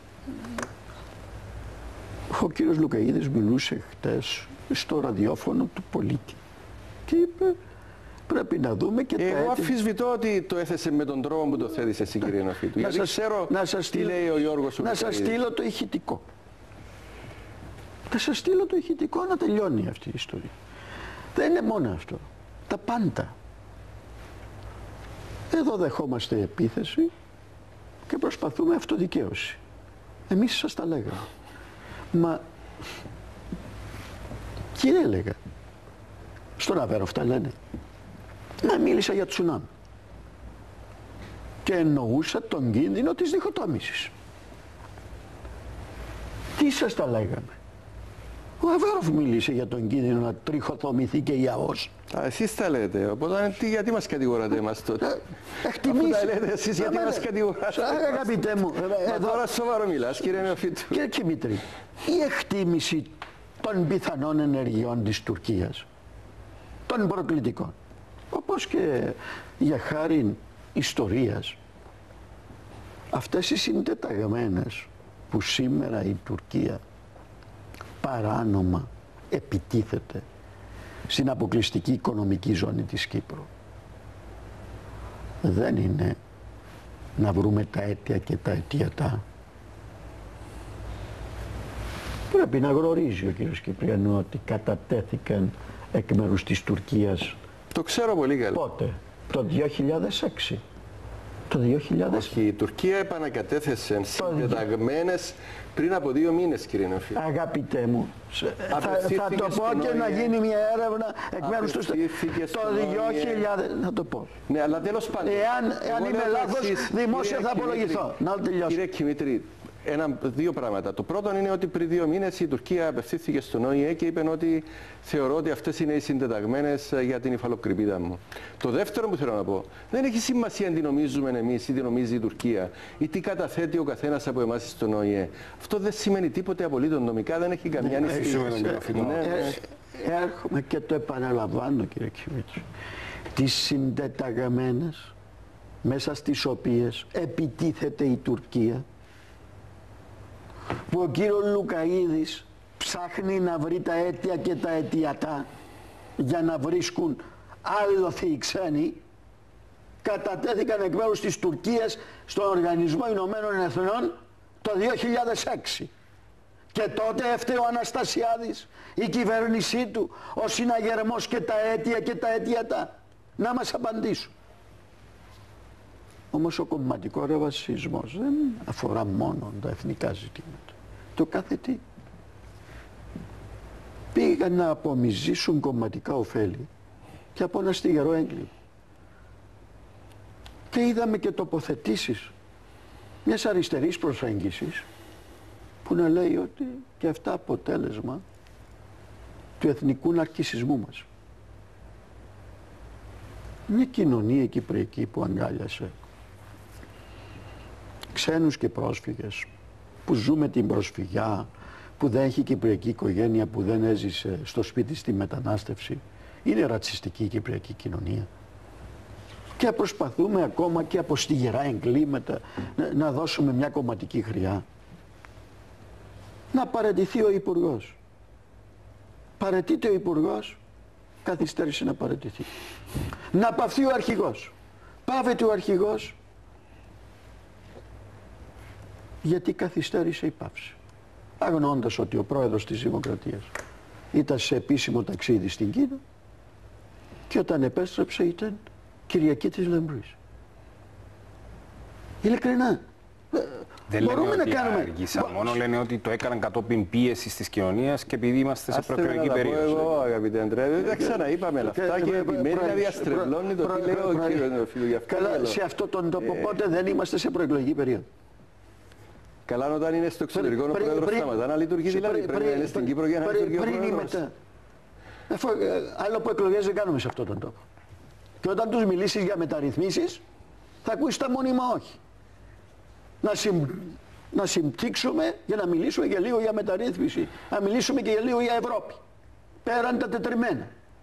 S3: ο κύριος Λουκαΐδης μιλούσε χτες στο ραδιόφωνο του Πολίτη και είπε πρέπει να δούμε και
S2: Εγώ
S3: τα
S2: Εγώ αμφισβητώ ότι το έθεσε με τον τρόπο που το θέτησε εσύ, κύριε Νοφίτου. Γιατί σας, ξέρω να σας τι στείλω, λέει ο Γιώργος.
S3: Να σας στείλω το ηχητικό. Θα σας στείλω το ηχητικό να τελειώνει αυτή η ιστορία. Δεν είναι μόνο αυτό. Τα πάντα. Εδώ δεχόμαστε επίθεση και προσπαθούμε αυτοδικαίωση. Εμείς σας τα λέγαμε. Μα, κύριε έλεγα, στον Αβέροφτα λένε, να μίλησα για τσουνάμι και εννοούσα τον κίνδυνο της διχοτόμησης. Τι σας τα λέγαμε? Ο Αβέροφ μίλησε για τον κίνδυνο να τριχοτομηθεί και η ΑΟΣ.
S2: Α, εσείς τα λέτε, οπότε τι, γιατί μας κατηγοράτε εμάς τότε?
S3: Εκτιμήσει.
S2: Αφού τα λέτε εσείς, γιατί
S3: Άμε,
S2: μας κατηγοράτε?
S3: Αγαπητέ μου,
S2: εδώ... τώρα σοβαρό μιλάς, κύριε Νεοφίτου.
S3: Κύριε Κιμήτρη, η εκτίμηση των πιθανών ενεργειών της Τουρκίας, των προκλητικών, όπως και για χάριν ιστορίας, αυτές οι συντεταγμένες που σήμερα η Τουρκία παράνομα επιτίθεται στην αποκλειστική οικονομική ζώνη της Κύπρου, δεν είναι να βρούμε τα αίτια και τα αιτιατά. Πρέπει να γνωρίζει ο κύριος Κυπριανού ότι κατατέθηκαν εκ μέρους της Τουρκίας.
S2: Το ξέρω πολύ καλά.
S3: Πότε? Το δύο χιλιάδες έξι. Το δύο χιλιάδες...
S2: Όχι, η Τουρκία επανακατέθεσε συντεταγμένες πριν από δύο μήνες, κύριε Νεοφίτου.
S3: Αγαπητέ μου, θα, θα το πω και να γίνει μια έρευνα εκ μέρους του... Το δύο χιλιάδες... Θα το πω.
S2: Ναι, αλλά τέλος πάντων...
S3: Εάν, εάν είμαι λάθος, δημόσια θα απολογηθώ. Να τελειώσω.
S2: Κύριε Κιμήτρη, ένα, δύο πράγματα. Το πρώτο είναι ότι πριν δύο μήνες η Τουρκία απευθύνθηκε στον Ο Η Ε και είπε ότι θεωρώ ότι αυτές είναι οι συντεταγμένες για την υφαλοκρηπίδα μου. Το δεύτερο που θέλω να πω, δεν έχει σημασία τι νομίζουμε εμείς ή τι νομίζει η Τουρκία ή τι καταθέτει ο καθένας από εμάς στον Ο Η Ε. Αυτό δεν σημαίνει τίποτε απολύτως νομικά, δεν έχει καμιά νησία.
S3: Έρχομαι και το επαναλαμβάνω, κύριε Κιμήτρη. Τις συντεταγμένες μέσα στις οποίες επιτίθεται η Τουρκία, που ο κύριος Λουκαΐδης ψάχνει να βρει τα αίτια και τα αιτιατά για να βρίσκουν άλλοθοι οι ξένοι, κατατέθηκαν εκ μέρους της Τουρκίας στον Οργανισμό Ηνωμένων Εθνών το δύο χιλιάδες έξι. Και τότε έφταιγε ο Αναστασιάδης, η κυβέρνησή του, ο συναγερμός και τα αίτια και τα αιτιατά να μας απαντήσουν. Όμως ο κομματικός ρεβασισμός δεν αφορά μόνο τα εθνικά ζητήματα. Το κάθε τι. Πήγαν να απομυζήσουν κομματικά ωφέλη και από ένα στιγερό έγκλημα. Και είδαμε και τοποθετήσεις μιας αριστερής προσέγγισης που να λέει ότι και αυτά αποτέλεσμα του εθνικού ναρκισσισμού μας. Μια κοινωνία κυπριακή που αγκάλιασε ξένους και πρόσφυγες, που ζούμε την προσφυγιά, που δεν έχει κυπριακή οικογένεια, που δεν έζησε στο σπίτι στη μετανάστευση. Είναι ρατσιστική η κυπριακή κοινωνία. Και προσπαθούμε ακόμα και από στιγερά εγκλήματα να, να δώσουμε μια κομματική χρειά. Να παραιτηθεί ο Υπουργός. Παραιτείται ο Υπουργός, καθυστέρησε να παραιτηθεί. Να παυθεί ο Αρχηγός. Πάβεται ο Αρχηγός. Γιατί καθυστέρησε η πάυση. Αγνοώντας ότι ο πρόεδρος της Δημοκρατίας ήταν σε επίσημο ταξίδι στην Κίνα και όταν επέστρεψε ήταν Κυριακή της Λαμπρής. Ειλικρινά.
S1: Δεν
S3: μπορούμε
S1: λένε
S3: να
S1: ότι
S3: κάνουμε...
S1: αργήσαν, μόνο λένε ότι το έκαναν κατόπιν πίεσης της κοινωνίας και επειδή είμαστε σε προεκλογική περίοδο.
S2: Εγώ, αγαπητέ Αντρέα, δεν τα ξαναείπαμε αυτά και επιμένει να διαστρεβλώνει το τι λέει ο κύριος φίλου.
S3: Καλά, σε αυτόν τον τόπο πότε δεν είμαστε σε προεκλογική περίοδο.
S2: Καλά, όταν είναι στο εξωτερικό ο πρόεδρος σταματά να λειτουργεί, δηλαδή πρέπει να είναι στην Κύπρο για να λειτουργεί ο πρόεδρος.
S3: Άλλο που εκλογές δεν κάνουμε σε αυτόν τον τόπο. Και όταν τους μιλήσεις για μεταρρυθμίσεις, θα ακούσεις τα μόνιμα όχι. Να, συμ, να συμπτύξουμε για να μιλήσουμε και λίγο για μεταρρύθμιση. Να μιλήσουμε και λίγο για Ευρώπη. Πέραν τα τετριμμένα.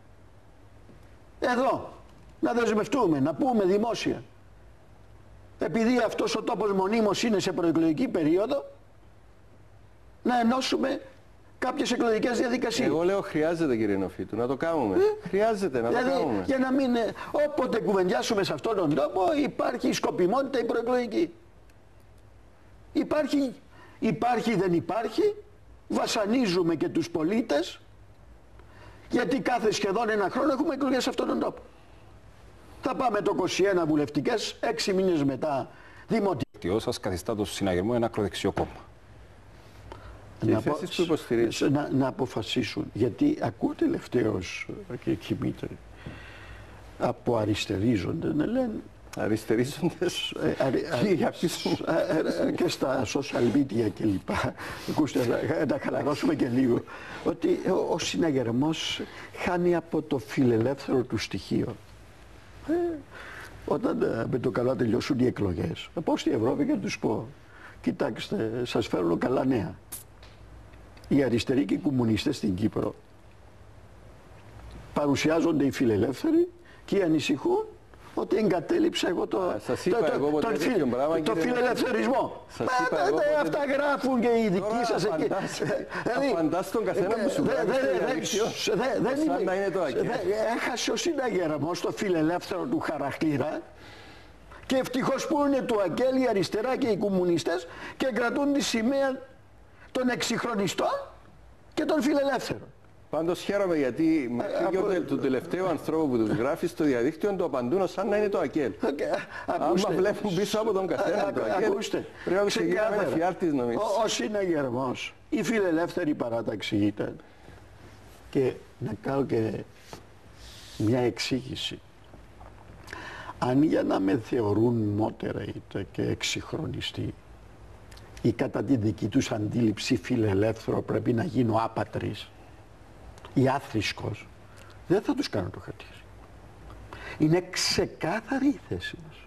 S3: Εδώ. Να δεσμευτούμε, να πούμε δημόσια. Επειδή αυτός ο τόπος μονίμως είναι σε προεκλογική περίοδο, να ενώσουμε κάποιες εκλογικές διαδικασίες.
S2: Εγώ λέω χρειάζεται, κύριε Νοφίτου, να το κάνουμε. Ε? Χρειάζεται να
S3: δηλαδή,
S2: το κάνουμε.
S3: Για να μην, όποτε κουβεντιάσουμε σε αυτόν τον τόπο υπάρχει σκοπιμότητα η προεκλογική. Υπάρχει, υπάρχει δεν υπάρχει, βασανίζουμε και τους πολίτες, γιατί κάθε σχεδόν ένα χρόνο έχουμε εκλογές σε αυτόν τον τόπο. Θα πάμε το είκοσι ένα βουλευτικές, έξι μήνες μετά δημοτικές.
S1: Σας καθιστά το συναγερμό ένα ακροδεξιό κόμμα.
S3: Να, απο... να, να αποφασίσουν, γιατί ακούω τελευταίως, κύριε Δημήτρη, από αριστερίζονται να λένε.
S2: Αριστερίζοντες
S3: και στα social media κλπ. Ακούστε, να χαλαρώσουμε και λίγο. Ότι ο συναγερμός χάνει από το φιλελεύθερο του στοιχείο. Ε, όταν με το καλά τελειώσουν οι εκλογές, θα πάω στην Ευρώπη και να τους πω, κοιτάξτε, σας φέρνω καλά νέα. Οι αριστεροί και οι κομμουνιστές στην Κύπρο παρουσιάζονται οι φιλελεύθεροι και ανησυχούν ότι εγκατέλειψα εγώ το,
S2: Α, σας είπα
S3: το,
S2: εγώ
S3: το,
S2: το,
S3: φιλ,
S2: πράγμα,
S3: το φιλελευθερισμό.
S2: Σας είπα εγώ
S3: ποτέ, αυτά ποτέ... γράφουν και οι δικοί σας εκεί.
S2: Φαντάσου τον καθένα που σου γράφει στο διαδίκτυο, σαν να είναι το ΑΚΕ.
S3: Έχασε ο συναγερμός το φιλελεύθερο του χαρακτήρα και ευτυχώς που είναι το ΑΚΕΛ, οι αριστερά και οι κομμουνιστές και κρατούν τη σημαία των εξυγχρονιστών και των φιλελεύθερων.
S2: Πάντως χαίρομαι γιατί μέχρι του τελευταίου ανθρώπου που τους γράφει στο διαδίκτυο το απαντούν σαν να είναι το ΑΚΕΛ. Άμα βλέπουν πίσω από τον καθένα το ΑΚΕΛ, πρέπει να ξεκινάμε εφιάλτης νομίζω.
S3: Ο συναγερμός, η φιλελεύθερη παράταξη ήταν. Και να κάνω και μια εξήγηση. Αν για να με θεωρούν μότερεϊτα και εξυγχρονιστή ή κατά τη δική τους αντίληψη φιλελεύθερο πρέπει να γίνω άπατρης ή άθρησκος, δεν θα τους κάνω το χατήρι. Είναι ξεκάθαρη η θέση μας.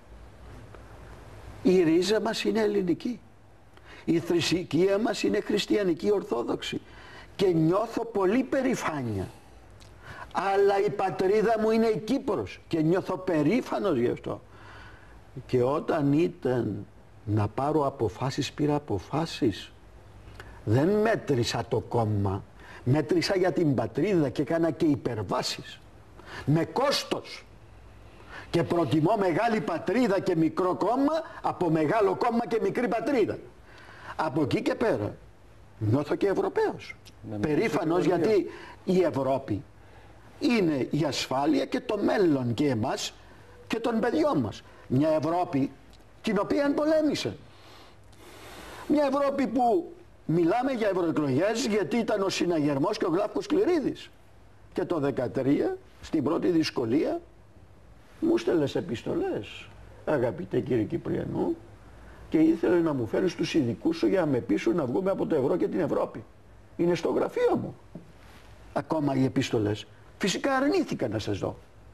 S3: Η ρίζα μας είναι ελληνική. Η θρησκεία μας είναι χριστιανική ορθόδοξη. Και νιώθω πολύ περηφάνεια. Αλλά η πατρίδα μου είναι η Κύπρος και νιώθω περήφανος γι' αυτό. Και όταν ήταν να πάρω αποφάσεις, πήρα αποφάσεις. Δεν μέτρησα το κόμμα. Μέτρησα για την πατρίδα και έκανα και υπερβάσεις. Με κόστος. Και προτιμώ μεγάλη πατρίδα και μικρό κόμμα από μεγάλο κόμμα και μικρή πατρίδα. Από εκεί και πέρα νιώθω και Ευρωπαίος. Περήφανος γιατί η Ευρώπη είναι η ασφάλεια και το μέλλον και εμάς και των παιδιών μας. Μια Ευρώπη την οποία πολέμησε. Μια Ευρώπη που μιλάμε για ευρωεκλογές γιατί ήταν ο συναγερμός και ο Γλάφκος Κληρίδης. Και το δεκατρία στην πρώτη δυσκολία μου στέλνες επιστολές, αγαπητέ κύριε Κυπριανού, και ήθελε να μου φέρεις τους ειδικούς σου για να με πείσουν να βγούμε από το ευρώ και την Ευρώπη. Είναι στο γραφείο μου. ακόμα οι επίστολες, φυσικά αρνήθηκα να σας δω.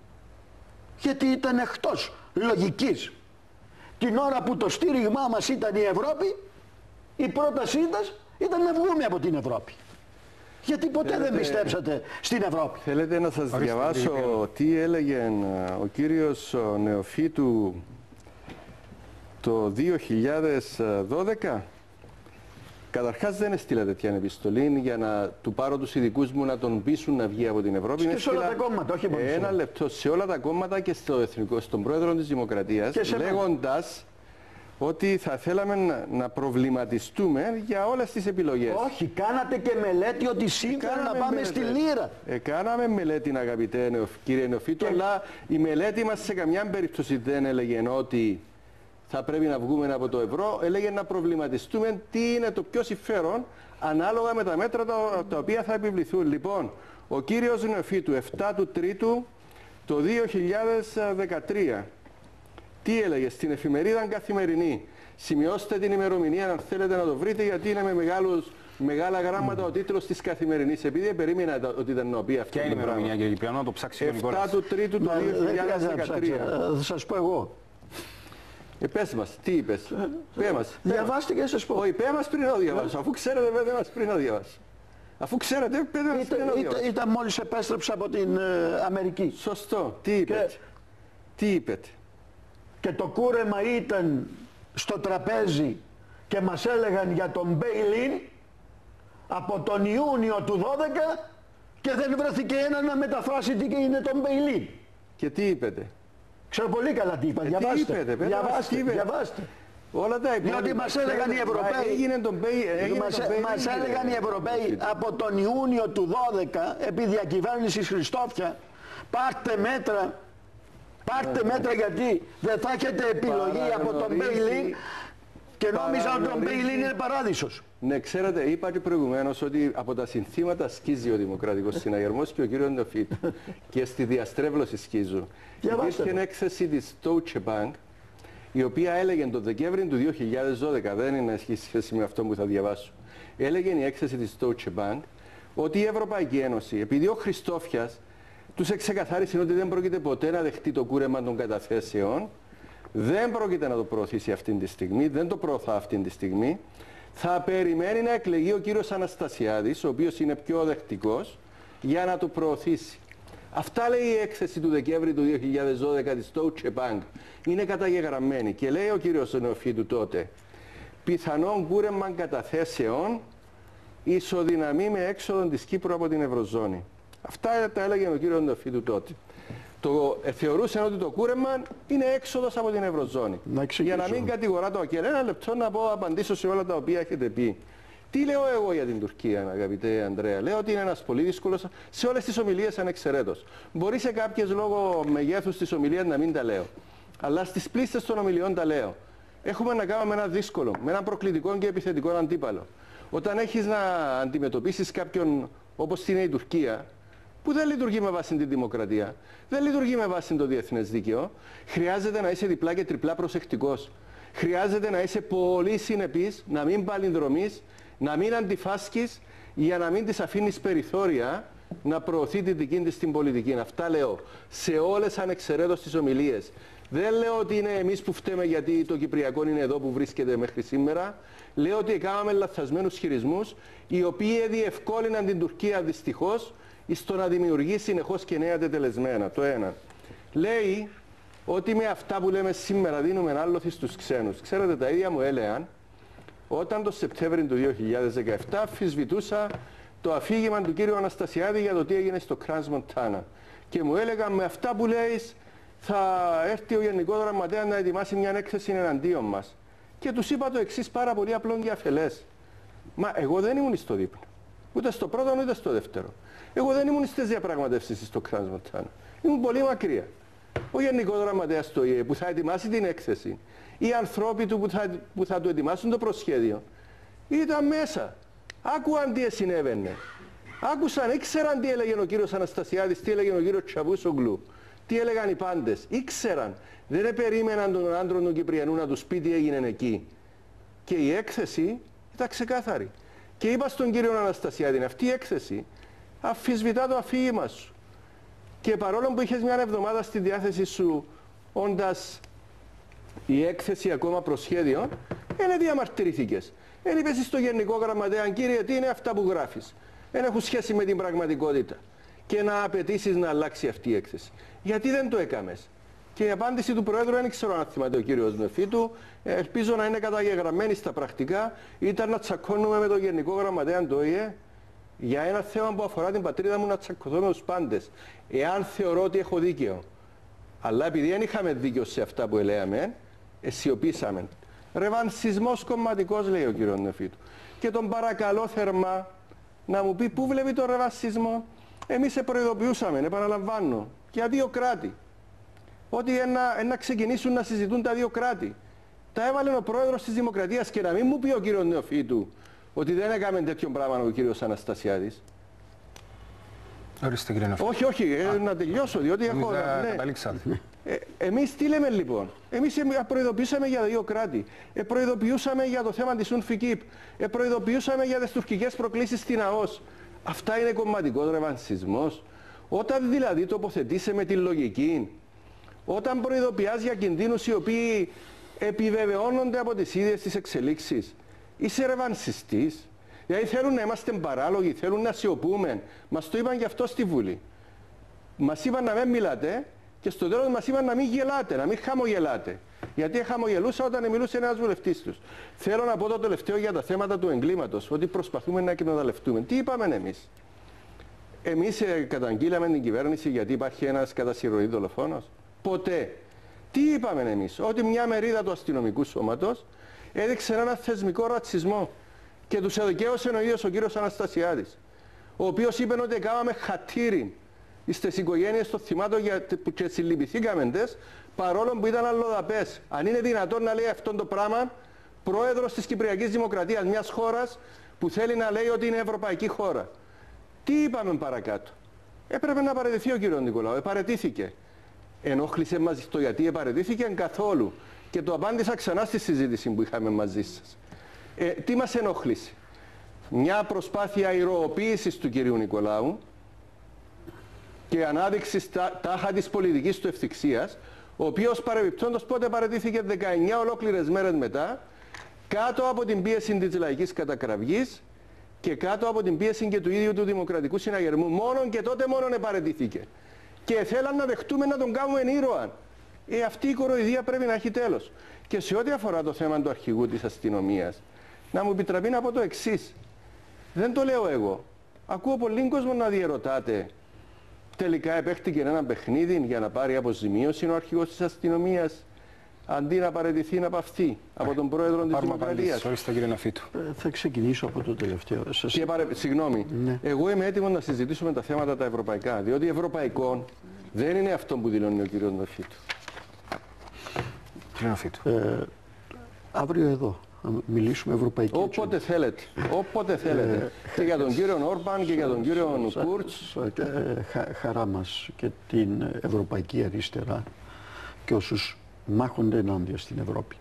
S3: Γιατί ήταν εκτός λογικής. Την ώρα που το στήριγμά μας ήταν η Ευρώπη, η πρότασή μας ήταν να βγούμε από την Ευρώπη. Γιατί ποτέ θέλετε, δεν πιστέψατε στην Ευρώπη.
S2: Θέλετε να σας διαβάσω τι έλεγε ο κύριος Νεοφύτου το δύο χιλιάδες δώδεκα. Καταρχάς δεν έστειλα τέτοια επιστολή για να του πάρω τους ειδικούς μου να τον πείσουν να βγει από την Ευρώπη.
S3: Και σε όλα τα κόμματα, όχι μόνο.
S2: Ένα λεπτό, σε όλα τα κόμματα και στο εθνικό, στον πρόεδρο της Δημοκρατίας, λέγοντας ότι θα θέλαμε να, να προβληματιστούμε για όλες τις επιλογές.
S3: Όχι, κάνατε και μελέτη ότι σήμερα να πάμε μελέτη. Στη λίρα.
S2: Ε, κάναμε μελέτη, αγαπητέ κύριε Νεοφύτου, και... αλλά η μελέτη μας σε καμιά περίπτωση δεν έλεγε ότι θα πρέπει να βγούμε από το ευρώ, έλεγε να προβληματιστούμε τι είναι το πιο συμφέρον ανάλογα με τα μέτρα τα, τα οποία θα επιβληθούν. Λοιπόν, ο κύριος Νεοφύτου, επτά του τρίτου το δύο χιλιάδες δεκατρία, τι έλεγε στην εφημερίδα Καθημερινή. Σημειώστε την ημερομηνία αν θέλετε να το βρείτε, γιατί είναι με μεγάλους, μεγάλα γράμματα mm. ο τίτλος της Καθημερινής. Επειδή περίμενα ότι ήταν νοπή αυτή.
S1: Ποια είναι η ημερομηνία, κύριε Κυπριανό, να το ψάξει ο Νικόλας.
S2: επτά του τρίτου του δύο χιλιάδες δεκατρία.
S3: Θα σας πω εγώ.
S2: Ε, πες μας, τι είπες. Πες μας.
S3: Διαβάστε και να σας πω.
S2: Όχι, πες μας πριν να διαβάσω. Αφού ξέρετε, πέτε μας πριν να διαβάσω. Αφού ξέρετε, πέτε μας πριν να διαβάσω.
S3: Ήταν μόλις επέστρεψα από την Αμερική.
S2: Σωστό. Τι είπετε. Τι είπετε.
S3: Και το κούρεμα ήταν στο τραπέζι και μας έλεγαν για τον bail-in από τον Ιούνιο του δώδεκα και δεν βρέθηκε ένα να μεταφράσει τι είναι τον bail-in.
S2: Και τι είπετε.
S3: Ξέρω πολύ καλά τι είπα. Ε, διαβάστε.
S2: Τι είπετε, πέρα,
S3: διαβάστε,
S2: είπετε.
S3: διαβάστε.
S2: Όλα τα υπόλοιπα.
S3: Διότι μας έλεγαν οι Ευρωπαίοι,
S2: έγινε τον bail,
S3: μας,
S2: τον bail,
S3: μας έλεγαν οι Ευρωπαίοι από τον Ιούνιο του δώδεκα, επί διακυβέρνησης Χριστόφια, πάρτε μέτρα. Πάρτε yeah. μέτρα, γιατί δεν θα έχετε επιλογή από τον bail-in και νόμιζα ότι τον bail-in είναι παράδεισος.
S2: Ναι, ξέρετε, είπα και προηγουμένως ότι από τα συνθήματα σκίζει ο Δημοκρατικός Συναγερμός και ο κύριος Νεοφύτου και στη διαστρέβλωση σκίζου. Υπήρχε μια έκθεση της Deutsche Bank, η οποία έλεγε τον Δεκέμβρη του δύο χιλιάδες δώδεκα, δεν είναι σχέση με αυτό που θα διαβάσω, έλεγε η έκθεση της Deutsche Bank ότι η Ευρωπαϊκή Ένωση, επειδή ο Χριστόφιας τους εξεκαθάρισε ότι δεν πρόκειται ποτέ να δεχτεί το κούρεμα των καταθέσεων, δεν πρόκειται να το προωθήσει αυτή τη στιγμή, δεν το προωθά αυτή τη στιγμή, θα περιμένει να εκλεγεί ο κύριος Αναστασιάδης, ο οποίος είναι πιο δεκτικός, για να το προωθήσει. Αυτά λέει η έκθεση του Δεκέμβρη του δύο χιλιάδες δώδεκα της Deutsche Bank. Είναι καταγεγραμμένη και λέει ο κύριος Νεοφύτου τότε, πιθανόν κούρεμα καταθέσεων ισοδυναμεί με έξοδο της Κύπρου από την Ευρωζώνη. Αυτά τα έλεγε ο κύριος Νεοφύτου τότε. Το, ε, θεωρούσαν ότι το κούρεμα είναι έξοδος από την Ευρωζώνη.
S3: Να
S2: για να μην κατηγορά το ΑΚΕΛ. Ένα λεπτό να πω, απαντήσω σε όλα τα οποία έχετε πει. Τι λέω εγώ για την Τουρκία, αγαπητέ Ανδρέα. Λέω ότι είναι ένας πολύ δύσκολος, σε όλες τις ομιλίες ανεξαιρέτως. Μπορεί σε κάποιες λόγω μεγέθους της ομιλίας να μην τα λέω. Αλλά στις πλήστες των ομιλιών τα λέω. Έχουμε να κάνουμε ένα δύσκολο, με ένα προκλητικό και επιθετικό αντίπαλο. Όταν έχεις να αντιμετωπίσεις κάποιον όπως είναι η Τουρκία, που δεν λειτουργεί με βάση τη δημοκρατία, δεν λειτουργεί με βάση το διεθνές δίκαιο, χρειάζεται να είσαι διπλά και τριπλά προσεκτικός. Χρειάζεται να είσαι πολύ συνεπής, να μην παλινδρομείς, να μην αντιφάσκεις, για να μην της αφήνεις περιθώρια να προωθεί τη δική της την πολιτική. Αυτά λέω σε όλες ανεξαιρέτως τις ομιλίες. Δεν λέω ότι είναι εμείς που φταίμε γιατί το Κυπριακό είναι εδώ που βρίσκεται μέχρι σήμερα. Λέω ότι κάναμε λαθασμένους χειρισμούς, οι οποίοι διευκόλυναν την Τουρκία δυστυχώς στο να δημιουργεί συνεχώς και νέα τετελεσμένα. Το ένα. Λέει ότι με αυτά που λέμε σήμερα δίνουμε άλοθη στους ξένους. Ξέρετε, τα ίδια μου έλεγαν όταν το Σεπτέμβριο του δύο χιλιάδες δεκαεπτά αμφισβητούσα το αφήγημα του κύριου Αναστασιάδη για το τι έγινε στο Κρανς Μοντάνα. Και μου έλεγαν με αυτά που λέεις θα έρθει ο Γενικός Γραμματέας να ετοιμάσει μια έκθεση εναντίον μας. Και τους είπα το εξής πάρα πολύ απλό και αφελές. Μα εγώ δεν ήμουν στο δείπνο. Ούτε στο πρώτο ούτε στο δεύτερο. Εγώ δεν ήμουν στις διαπραγματεύσεις στο Κρανς Μοντάνα. Ήμουν πολύ μακριά. Ο Γενικός Γραμματέας του ΙΕ που θα ετοιμάσει την έκθεση, οι ανθρώποι του που θα, που θα του ετοιμάσουν το προσχέδιο, ήταν μέσα. Άκουαν τι συνέβαινε. Άκουσαν, ήξεραν τι έλεγε ο κύριος Αναστασιάδης, τι έλεγε ο κύριος Τσαβούσογλου, τι έλεγαν οι πάντες. Ήξεραν. Δεν περίμεναν τον άντρο του Κυπριανού να τους πει τι έγινε εκεί. Και η έκθεση ήταν ξεκάθαρη. Και είπα στον κύριο Αναστασιάδη, αυτή η έκθεση Αμφισβητά το αφήγημα σου. Και παρόλο που είχες μια εβδομάδα στη διάθεση σου, όντας η έκθεση ακόμα προσχέδιο, δεν διαμαρτυρήθηκες. Δεν είπες στο Γενικό Γραμματέα, κύριε, τι είναι αυτά που γράφεις. Δεν έχουν σχέση με την πραγματικότητα. Και να απαιτήσεις να αλλάξει αυτή η έκθεση. Γιατί δεν το έκαμες. Και η απάντηση του Προέδρου, δεν ξέρω αν θυμάται ο κύριος Νεφίτου, ελπίζω να είναι καταγεγραμμένη στα πρακτικά, ήταν να τσακώνουμε με τον Γενικό Γραμματέα του Ο Η Ε για ένα θέμα που αφορά την πατρίδα μου, να τσακωθώ με τους πάντες. Εάν θεωρώ ότι έχω δίκαιο. Αλλά επειδή δεν είχαμε δίκαιο σε αυτά που ελέγαμε, αισιοποίησαμε. Ρεβανσισμός κομματικός, λέει ο κύριος Νεφίτου. Και τον παρακαλώ θερμά να μου πει πού βλέπει τον ρεβανσισμό. Εμείς σε προειδοποιούσαμε, επαναλαμβάνω, για δύο κράτη. Ότι ένα, ένα ξεκινήσουν να συζητούν τα δύο κράτη. Τα έβαλε ο πρόεδρος της Δημοκρατίας και να μην μου πει ο κύριος Νεοφύτου ότι δεν έκαμε τέτοιο πράγμα ο κύριος Αναστασιάδης.
S1: Ορίστε κύριε Νεοφύτου.
S2: Όχι, όχι, ε, να τελειώσω, διότι έχω... Ναι. Ε, εμείς τι λέμε λοιπόν. Εμείς προειδοποιούσαμε για δύο κράτη. Ε, προειδοποιούσαμε για το θέμα της Ουνφικίπ. Ε, προειδοποιούσαμε για τις τουρκικές προκλήσεις στην ΑΟΣ. Αυτά είναι κομματικός ρεβανσισμός. Όταν δηλαδή τοποθετείσαι με τη λογική, όταν προειδοποιάς για κινδύνους οι οποίοι επιβεβαιώνονται από τις ίδιες τις εξελίξεις, είσαι ρεβανσιστής. Δηλαδή θέλουν να είμαστε παράλογοι, θέλουν να σιωπούμε. Μας το είπαν και αυτό στη Βουλή. Μας είπαν να μην μιλάτε και στο τέλος μας είπαν να μην γελάτε, να μην χαμογελάτε. Γιατί χαμογελούσα όταν μιλούσε ένας βουλευτής τους. Θέλω να πω το τελευταίο για τα θέματα του εγκλήματος, ότι προσπαθούμε να εκμεταλλευτούμε. Τι είπαμε εμείς. Εμείς ε, καταγγείλαμε την κυβέρνηση γιατί υπάρχει ένας κατά συρροή δολοφόνος. Ποτέ. Τι είπαμε εμείς. Ότι μια μερίδα του αστυνομικού σώματος έδειξε έναν θεσμικό ρατσισμό και τους εδικαίωσε ο ίδιος ο κύριος Αναστασιάδης, ο οποίος είπε ότι κάναμε χατήρι στις οικογένειες των θυμάτων και συλληπιθήκαμε τες, παρόλο που ήταν αλλοδαπές. Αν είναι δυνατόν να λέει αυτό το πράγμα πρόεδρος της Κυπριακής Δημοκρατίας, μιας χώρας που θέλει να λέει ότι είναι ευρωπαϊκή χώρα. Τι είπαμε παρακάτω. Έπρεπε να παραιτηθεί ο κύριος Νικολάου. Επαρετήθηκε. Ενόχλησε μας το γιατί επαρετήθηκε καθόλου. Και το απάντησα ξανά στη συζήτηση που είχαμε μαζί σας. Ε, τι μας ενόχλησε. Μια προσπάθεια ηρωοποίησης του κυρίου Νικολάου και ανάδειξης τα, τάχα της πολιτικής του ευθυξίας, ο οποίος παρεμπιπτόντως πότε παραιτήθηκε δεκαεννιά ολόκληρες μέρες μετά, κάτω από την πίεση της λαϊκής κατακραυγής και κάτω από την πίεση και του ίδιου του Δημοκρατικού Συναγερμού. Μόνον και τότε μόνον επαρετήθηκε. Και θέλαν να δεχτούμε να τον κάνουμε ήρωα. Ε, αυτή η κοροϊδία πρέπει να έχει τέλος. Και σε ό,τι αφορά το θέμα του αρχηγού της αστυνομίας, να μου επιτραπεί να πω το εξής. Δεν το λέω εγώ. Ακούω πολλοί κόσμο να διερωτάτε. Τελικά επέχτηκε ένα παιχνίδι για να πάρει αποζημίωση ο αρχηγός της αστυνομίας, αντί να παραιτηθεί να παυθεί από τον πρόεδρο της Δημοκρατίας.
S1: Ορίστε κύριε Ναφίτου.
S3: Ε, θα ξεκινήσω από το τελευταίο. Σας...
S2: Και παρε... Συγγνώμη, ναι. Εγώ είμαι έτοιμο να συζητήσουμε τα θέματα τα ευρωπαϊκά, διότι ευρωπαϊκών δεν είναι αυτό που δηλώνει ο κύριος Ναφίτου.
S1: Κύριε Ναφίτου.
S3: Ε, αύριο εδώ. Να μιλήσουμε ευρωπαϊκή.
S2: Όποτε θέλετε. Όποτε θέλετε. Και για τον κύριο Όρμπαν και για τον κύριο Κούρτς.
S3: Χα, χαρά μας και την ευρωπαϊκή αριστερά και όσους μάχονται ενάντια στην Ευρώπη.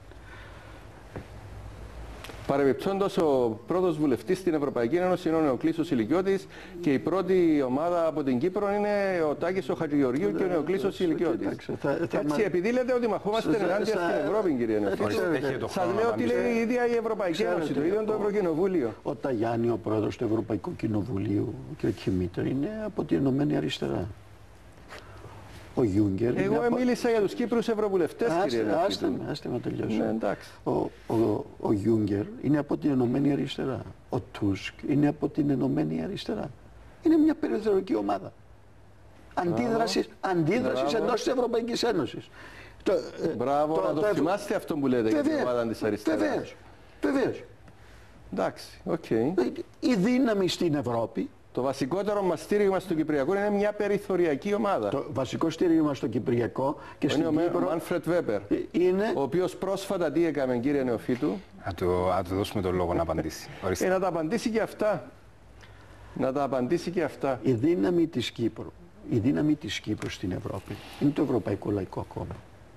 S2: Παρεμπιπτόντως, ο πρώτος βουλευτής στην Ευρωπαϊκή Ένωση είναι ο Νεοκλήσος Ηλικιώτης και η πρώτη ομάδα από την Κύπρο είναι ο Τάκης ο Χατζηγεωργίου και ο Νεοκλήσος Ηλικιώτης. Έτσι, επειδή λέτε ότι μαχόμαστε ενάντια στην Ευρώπη, κύριε Νεοφύτου, σας λέω ότι λέει η ίδια η Ευρωπαϊκή Ένωση, το ίδιο το Ευρωκοινοβούλιο.
S3: Ο Ταγιάννη, ο πρόεδρος του Ευρωπαϊκού Κοινοβουλίου, και ο Κιμήτρη, είναι από την Ενωμένη Αριστερά. Ο Γιούγκερ.
S2: Εγώ από... μίλησα για τους Κύπρους Ευρωβουλευτές, κύριε Νεοφύτου.
S3: Άστε με, άστε με τελειώσω.
S2: Ναι, εντάξει.
S3: Ο, ο, ο Γιούγκερ είναι από την Ενωμένη Αριστερά. Ο Τούσκ είναι από την Ενωμένη Αριστερά. Είναι μια περιθωριακή ομάδα. Αντίδραση, αντίδραση εντός της Ευρωπαϊκής Ένωσης.
S2: Το, Μπράβο, το, να το, το θυμάστε αυτό που λέτε για την ομάδα της αριστεράς.
S3: Βεβαίως, βεβαίως.
S2: Εντάξει, οκ. Okay.
S3: Η δύναμη στην Ευρώπη.
S2: Το βασικότερο μας στήριγμα στο Κυπριακό είναι μια περιθωριακή ομάδα.
S3: Το βασικό στήριγμα στο Κυπριακό και στην
S2: είναι
S3: Κύπρο...
S2: ο Μάνφρετ Βέπερ,
S3: είναι...
S2: ο οποίος πρόσφατα τι έκαμε, κύριε Νεοφύτου.
S1: Να του δώσουμε τον λόγο να απαντήσει.
S2: Ε, να τα απαντήσει και αυτά. Να τα απαντήσει και αυτά.
S3: Η δύναμη της Κύπρου, η δύναμη της Κύπρου στην Ευρώπη είναι το Ευρωπαϊκό Λαϊκό Κόμμα.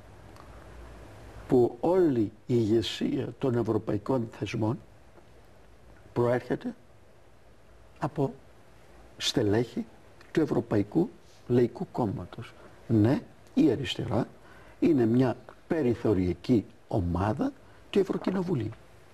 S3: Που όλη η ηγεσία των ευρωπαϊκών θεσμών προέρχεται από στελέχη του Ευρωπαϊκού Λαϊκού Κόμματος. Ναι, η αριστερά είναι μια περιθωριακή ομάδα του Ευρωκοινοβουλίου.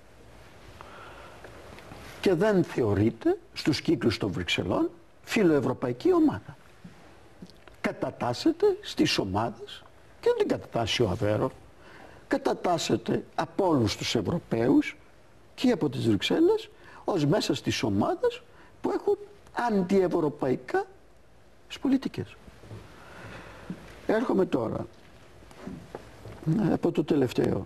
S3: Και δεν θεωρείται στους κύκλους των Βρυξελών φιλοευρωπαϊκή ομάδα. Κατατάσσεται στις ομάδες και δεν την κατατάσσει ο Αβέρο. Κατατάσσεται από όλους τους Ευρωπαίους και από τις Βρυξέλλες ως μέσα στις ομάδες που έχουν αντιευρωπαϊκά πολιτικές. Έρχομαι τώρα από το τελευταίο.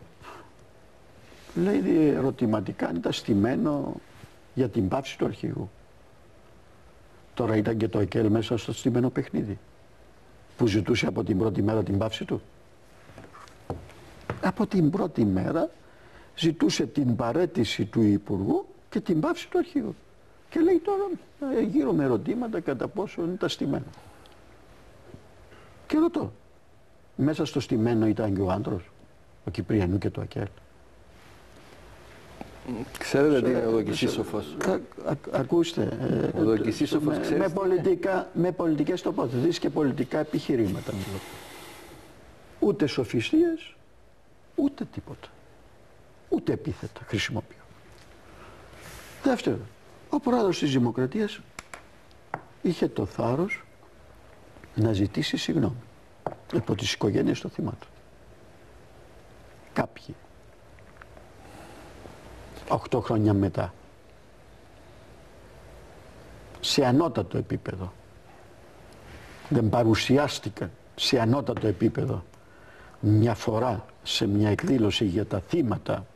S3: Λέει ερωτηματικά αν ήταν στημένο για την πάυση του αρχηγού. Τώρα ήταν και το ΕΚΕΛ μέσα στο στημένο παιχνίδι που ζητούσε από την πρώτη μέρα την πάυση του. Από την πρώτη μέρα ζητούσε την παραίτηση του Υπουργού και την πάυση του αρχηγού. Και λέει τώρα γύρω με ερωτήματα κατά πόσο ήταν στημένο. Και ρωτώ, μέσα στο στημένο ήταν και ο άντρος, ο Κυπριανού και το ΑΚΕΛ.
S2: Ξέρετε τι είναι ο δοκισίσοφος.
S3: Ακούστε,
S2: ο δοκισίσοφος
S3: με, με, πολιτικά, με πολιτικές τοποθετήσεις και πολιτικά επιχειρήματα. Ούτε σοφιστίες, ούτε τίποτα. Ούτε επίθετα χρησιμοποιώ. Δεύτερο, ο πρόεδρος της Δημοκρατίας είχε το θάρρος να ζητήσει συγγνώμη από τις οικογένειες των θυμάτων. Κάποιοι. Οχτώ χρόνια μετά. Σε ανώτατο επίπεδο. Δεν παρουσιάστηκαν σε ανώτατο επίπεδο μια φορά σε μια εκδήλωση για τα θύματα.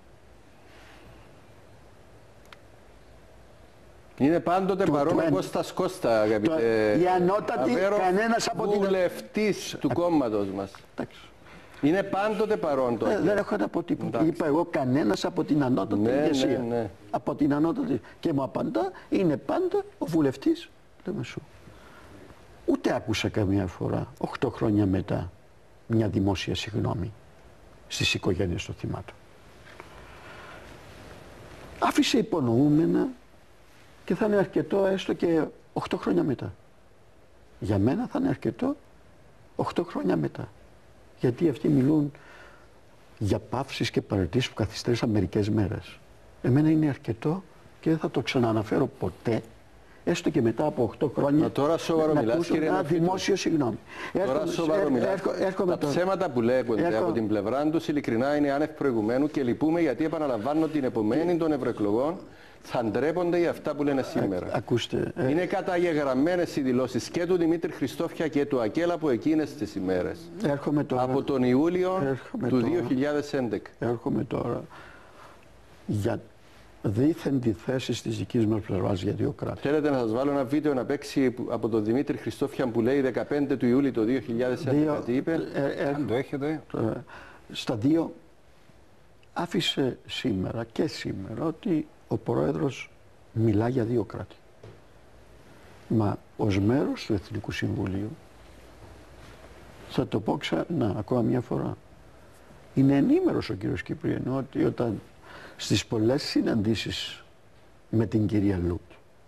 S2: Είναι πάντοτε παρόν ο Κώστας Κώστα, αγαπητέ.
S3: Η ανώτατη, κανένας από την...
S2: βουλευτής του κόμματος μας.
S3: Εντάξει.
S2: Είναι πάντοτε παρόν το.
S3: Ε, δεν έχω να πω τίποτα. Εντάξει. Είπα εγώ κανένας από την ανώτατη
S2: ναι,
S3: ηγεσία.
S2: Ναι, ναι.
S3: Από την ανώτατη. Και μου απαντά, είναι πάντα ο βουλευτής Λεμεσού. Ούτε άκουσα καμία φορά, οχτώ χρόνια μετά, μια δημόσια συγγνώμη στις οικογένειες των θυμάτων. Άφησε υπονοούμενα και θα είναι αρκετό έστω και οχτώ χρόνια μετά. Για μένα θα είναι αρκετό οχτώ χρόνια μετά. Γιατί αυτοί μιλούν για παύσεις και παραιτήσεις που καθυστέρησαν μερικές μέρες. Εμένα είναι αρκετό και δεν θα το ξανααναφέρω ποτέ, έστω και μετά από οχτώ χρόνια.
S2: Μα τώρα σοβαρό
S3: να
S2: μιλάς, κύριε
S3: ένα δημόσιο συγγνώμη.
S2: Τώρα σοβαρό μιλάς. Τα ψέματα που λέγονται έρχομαι... από την πλευρά τους ειλικρινά είναι άνευ προηγουμένου και λυπούμε γιατί επαναλαμβάνω την επομένη των ευρωεκλογών θα ντρέπονται για αυτά που λένε σήμερα.
S3: Α, ακούστε, ε...
S2: Είναι καταγεγραμμένες οι δηλώσεις και του Δημήτρη Χριστόφια και του Ακέλα από εκείνες τις ημέρες.
S3: Έρχομαι τώρα...
S2: Από τον Ιούλιο
S3: έρχομαι
S2: του
S3: τώρα...
S2: δύο χιλιάδες έντεκα.
S3: Έρχομαι τώρα για δήθεν τη θέση της δικής μας πλευράς για δύο κράτη.
S2: Θέλετε να σας βάλω ένα βίντεο να παίξει από τον Δημήτρη Χριστόφια που λέει δεκαπέντε του Ιούλη το δύο χιλιάδες έντεκα.
S3: Δύο...
S2: Τι είπε?
S3: Ε, ε,
S1: Αν το έχετε.
S3: Στα δύο άφησε σήμερα και σήμερα ότι ο Πρόεδρος μιλά για δύο κράτη. Μα ως μέρος του Εθνικού Συμβουλίου, θα το πω ξανά ακόμα μια φορά, είναι ενήμερος ο κύριος Κυπριανού ότι όταν στις πολλές συναντήσεις με την κυρία Λούτ,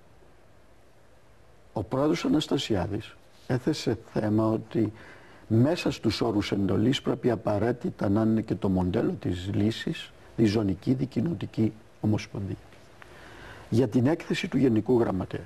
S3: ο πρόεδρος Αναστασιάδης έθεσε θέμα ότι μέσα στους όρους εντολής πρέπει απαραίτητα να είναι και το μοντέλο της λύσης διζωνική δικοινοτική ομοσπονδία. Για την έκθεση του Γενικού Γραμματέα.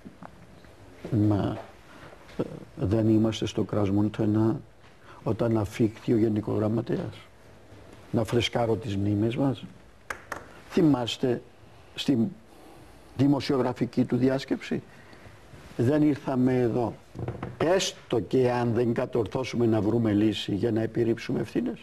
S3: Μα ε, δεν είμαστε στο Κρασμούντενα όταν αφήχθη ο Γενικός Γραμματέας. Να φρεσκάρω τις μνήμες μας. Θυμάστε στη δημοσιογραφική του διάσκεψη. Δεν ήρθαμε εδώ έστω και αν δεν κατορθώσουμε να βρούμε λύση για να επιρρύψουμε ευθύνες.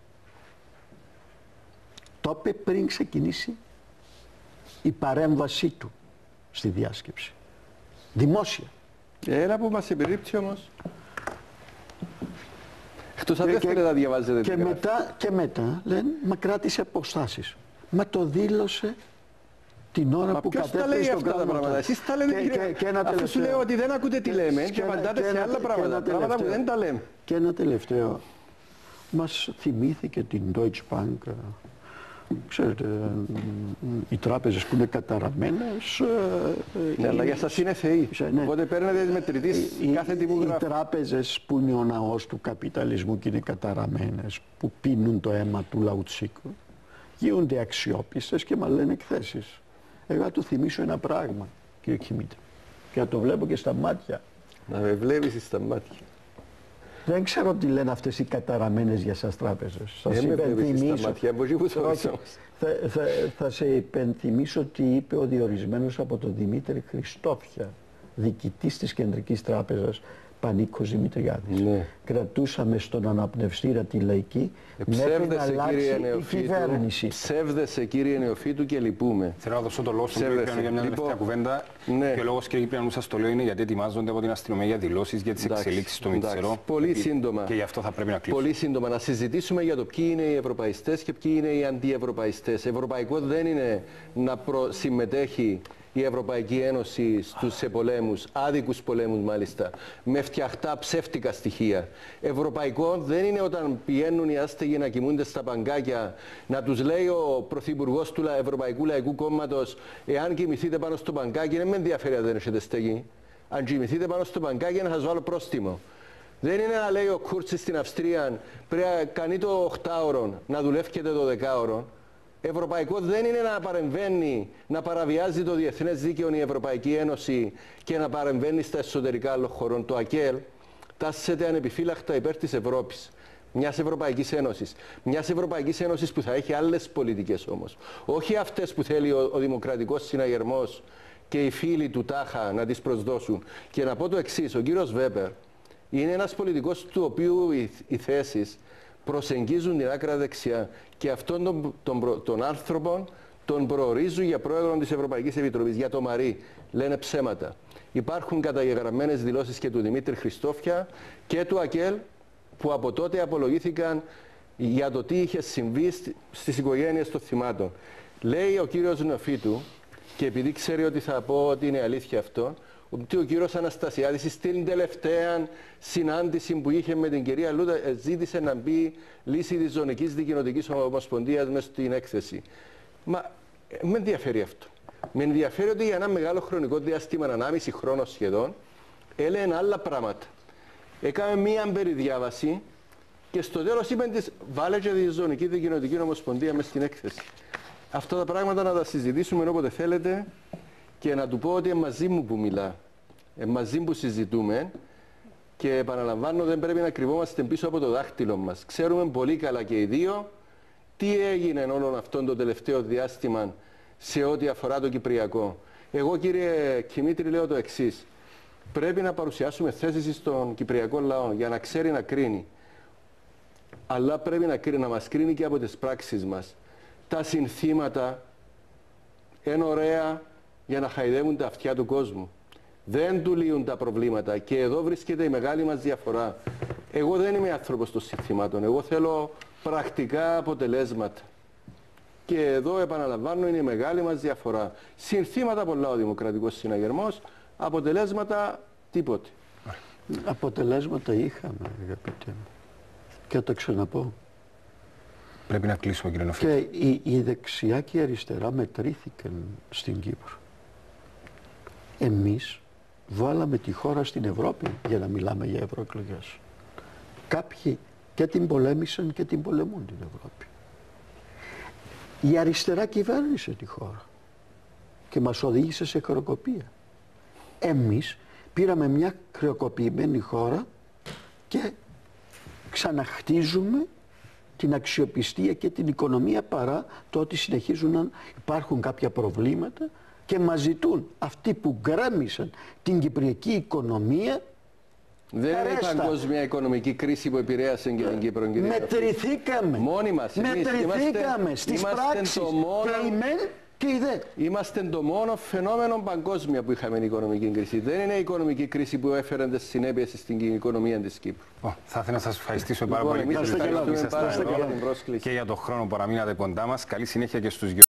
S3: Το είπε πριν ξεκινήσει η παρέμβασή του στη διάσκεψη. Δημόσια.
S2: Έλα που μας επιρρύψει όμως. Εκτός αν δεν θέλετε να διαβάζετε
S3: και μετά, και μετά λένε, μα κράτησε αποστάσεις. Μα το δήλωσε την ώρα
S2: μα
S3: που κατέφερε στον
S2: λέει αυτά τα πράγματα. Εσείς τα λέτε,
S3: και,
S2: κύριε,
S3: και, και ένα
S2: αφού
S3: τελευταίο.
S2: σου λέω ότι δεν ακούτε τι λέμε και, και απαντάτε σε άλλα πράγματα, πράγματα που δεν τα λέμε.
S3: Και ένα τελευταίο. Μας θυμήθηκε την Deutsche Bank Ξέρετε, οι τράπεζες που είναι καταραμένες...
S2: Ναι, αλλά για σας είναι θεοί.
S3: Ναι.
S2: Οπότε παίρνετε μετρητής κάθε τι που γράφει.
S3: Οι τράπεζες που είναι ο ναός του καπιταλισμού και είναι καταραμένες, που πίνουν το αίμα του λαουτσίκου, γίνονται αξιόπιστες και μας λένε εκθέσεις. Εγώ θα του θυμίσω ένα πράγμα, κύριε Κιμήτρη, και θα το βλέπω και στα μάτια.
S2: Να με βλέπεις στα μάτια.
S3: Δεν ξέρω τι λένε αυτές οι καταραμένες για σας τράπεζες. Θα,
S2: σε
S3: υπενθυμίσω, θα, θα, θα σε υπενθυμίσω τι είπε ο διορισμένος από τον Δημήτρη Χριστόφια, διοικητής της Κεντρικής Τράπεζας, Πανίκος Δημητριάδης.
S2: Ναι.
S3: Κρατούσαμε στον αναπνευστήρα τη λαϊκή μέχρι να αλλάξει η κυβέρνηση.
S2: Ψεύδεσαι, κύριε Νεοφύτου, και λυπούμε.
S1: Θέλω να δώσω το λόγο στον κύριο Κυπριανού για μια τελευταία λοιπόν, κουβέντα. Ναι. Και ο λόγος, κύριε Κυπριανού, σας το λέω, είναι γιατί ετοιμάζονται από την αστυνομία για δηλώσεις για τις εξελίξεις στο Μητσερό.
S2: Πολύ σύντομα.
S1: Και γι' αυτό θα πρέπει να κλείσουμε.
S2: Πολύ σύντομα. Να συζητήσουμε για το ποιοι είναι οι ευρωπαϊστές και ποιοι είναι οι αντιευρωπαϊστές. Ευρωπαϊκό δεν είναι να συμμετέχει η Ευρωπαϊκή Ένωση στους σε πολέμους, άδικους πολέμους μάλιστα, με φτιαχτά ψεύτικα στοιχεία. Ευρωπαϊκό δεν είναι όταν πηγαίνουν οι άστεγοι να κοιμούνται στα παγκάκια, να τους λέει ο Πρωθυπουργός του Ευρωπαϊκού Λαϊκού Κόμματος, εάν κοιμηθείτε πάνω στο παγκάκι, δεν με ενδιαφέρει αν δεν έχετε στέγη. Αν κοιμηθείτε πάνω στο παγκάκι, να σας βάλω πρόστιμο. Δεν είναι να λέει ο Κούρτσης στην Αυστρία, πρέπει να κάνει το οκτάωρο, να δουλεύετε το δεκάωρο. Ευρωπαϊκό δεν είναι να παρεμβαίνει, να παραβιάζει το διεθνές δίκαιο η Ευρωπαϊκή Ένωση και να παρεμβαίνει στα εσωτερικά άλλων χωρών. Το ΑΚΕΛ τάσσεται ανεπιφύλακτα υπέρ της Ευρώπης, μιας Ευρωπαϊκής Ένωσης. Μιας Ευρωπαϊκής Ένωσης που θα έχει άλλες πολιτικές όμως. Όχι αυτές που θέλει ο, ο Δημοκρατικός Συναγερμός και οι φίλοι του Τάχα να τις προσδώσουν. Και να πω το εξής, ο κύριος Βέπερ είναι ένας πολιτικός του οποίου οι, οι θέσεις προσεγγίζουν την άκρα δεξιά και αυτόν τον, τον, τον άνθρωπο τον προορίζουν για πρόεδρο της Ευρωπαϊκής Επιτροπής. Για το Μαρί λένε ψέματα. Υπάρχουν καταγεγραμμένες δηλώσεις και του Δημήτρη Χριστόφια και του ΑΚΕΛ που από τότε απολογήθηκαν για το τι είχε συμβεί στις οικογένειες των θυμάτων. Λέει ο κύριος Νεοφύτου, και επειδή ξέρει ότι θα πω ότι είναι αλήθεια αυτό, ότι ο κύριος Αναστασιάδης στην τελευταία συνάντηση που είχε με την κυρία Λούτα ζήτησε να μπει λύση της Ζωνικής Δικοινοτικής Ομοσπονδίας μες στην έκθεση. Μα με ενδιαφέρει αυτό. Με ενδιαφέρει ότι για ένα μεγάλο χρονικό διάστημα, ανάμιση χρόνο σχεδόν, έλεγαν άλλα πράγματα. Έκαμε μία περιδιάβαση και στο τέλος είπαν της βάλε και τη Ζωνική Δικοινοτική Ομοσπονδία μες στην έκθεση. Αυτά τα πράγματα να τα συζητήσουμε όποτε θέλετε. Και να του πω ότι μαζί μου που μιλά, μαζί που συζητούμε, και επαναλαμβάνω δεν πρέπει να κρυβόμαστε πίσω από το δάχτυλο μας. Ξέρουμε πολύ καλά και οι δύο τι έγινε όλο αυτόν το τελευταίο διάστημα σε ό,τι αφορά το Κυπριακό. Εγώ, κύριε Κιμήτρη, λέω το εξής. Πρέπει να παρουσιάσουμε θέσεις στον Κυπριακό λαό για να ξέρει να κρίνει. Αλλά πρέπει να, κρίνει, να μας κρίνει και από τις πράξεις μας. Τα συνθήματα είναι ωραία για να χαϊδεύουν τα αυτιά του κόσμου. Δεν του λύουν τα προβλήματα και εδώ βρίσκεται η μεγάλη μας διαφορά. Εγώ δεν είμαι άνθρωπος των συνθημάτων, εγώ θέλω πρακτικά αποτελέσματα. Και εδώ επαναλαμβάνω είναι η μεγάλη μας διαφορά. Συνθήματα πολλά ο Δημοκρατικός Συναγερμός, αποτελέσματα τίποτε.
S3: Αποτελέσματα είχαμε, αγαπητέ μου. Και θα το ξαναπώ.
S1: Πρέπει να κλείσουμε, κύριε Νεοφύτου.
S3: Και η, η δεξιά και η αριστερά μετρήθηκαν στην Κύπρο. Εμείς βάλαμε τη χώρα στην Ευρώπη για να μιλάμε για ευρωεκλογές. Κάποιοι και την πολέμησαν και την πολεμούν την Ευρώπη. Η αριστερά κυβέρνησε τη χώρα και μας οδήγησε σε χρεοκοπία. Εμείς πήραμε μια χρεοκοπημένη χώρα και ξαναχτίζουμε την αξιοπιστία και την οικονομία, παρά το ότι συνεχίζουν να υπάρχουν κάποια προβλήματα και μας ζητούν αυτοί που γκρέμισαν την κυπριακή οικονομία.
S2: Δεν είναι η παγκόσμια οικονομική κρίση που επηρέασε και την Κύπρο.
S3: Μετρηθήκαμε.
S2: Μόνοι μας.
S3: Μετρηθήκαμε στις πράξεις
S2: μόνο...
S3: και η μεν και η δε.
S2: Είμαστε το μόνο φαινόμενο παγκόσμια που είχαμε την οικονομική κρίση. Δεν είναι η οικονομική κρίση που έφερε τις συνέπειες στην οικονομία της Κύπρου.
S1: Oh, θα ήθελα να σας ευχαριστήσω πάρα πολύ
S2: και για τον χρόνο που παραμείνατε κοντά μας.
S1: Καλή συνέχεια και στους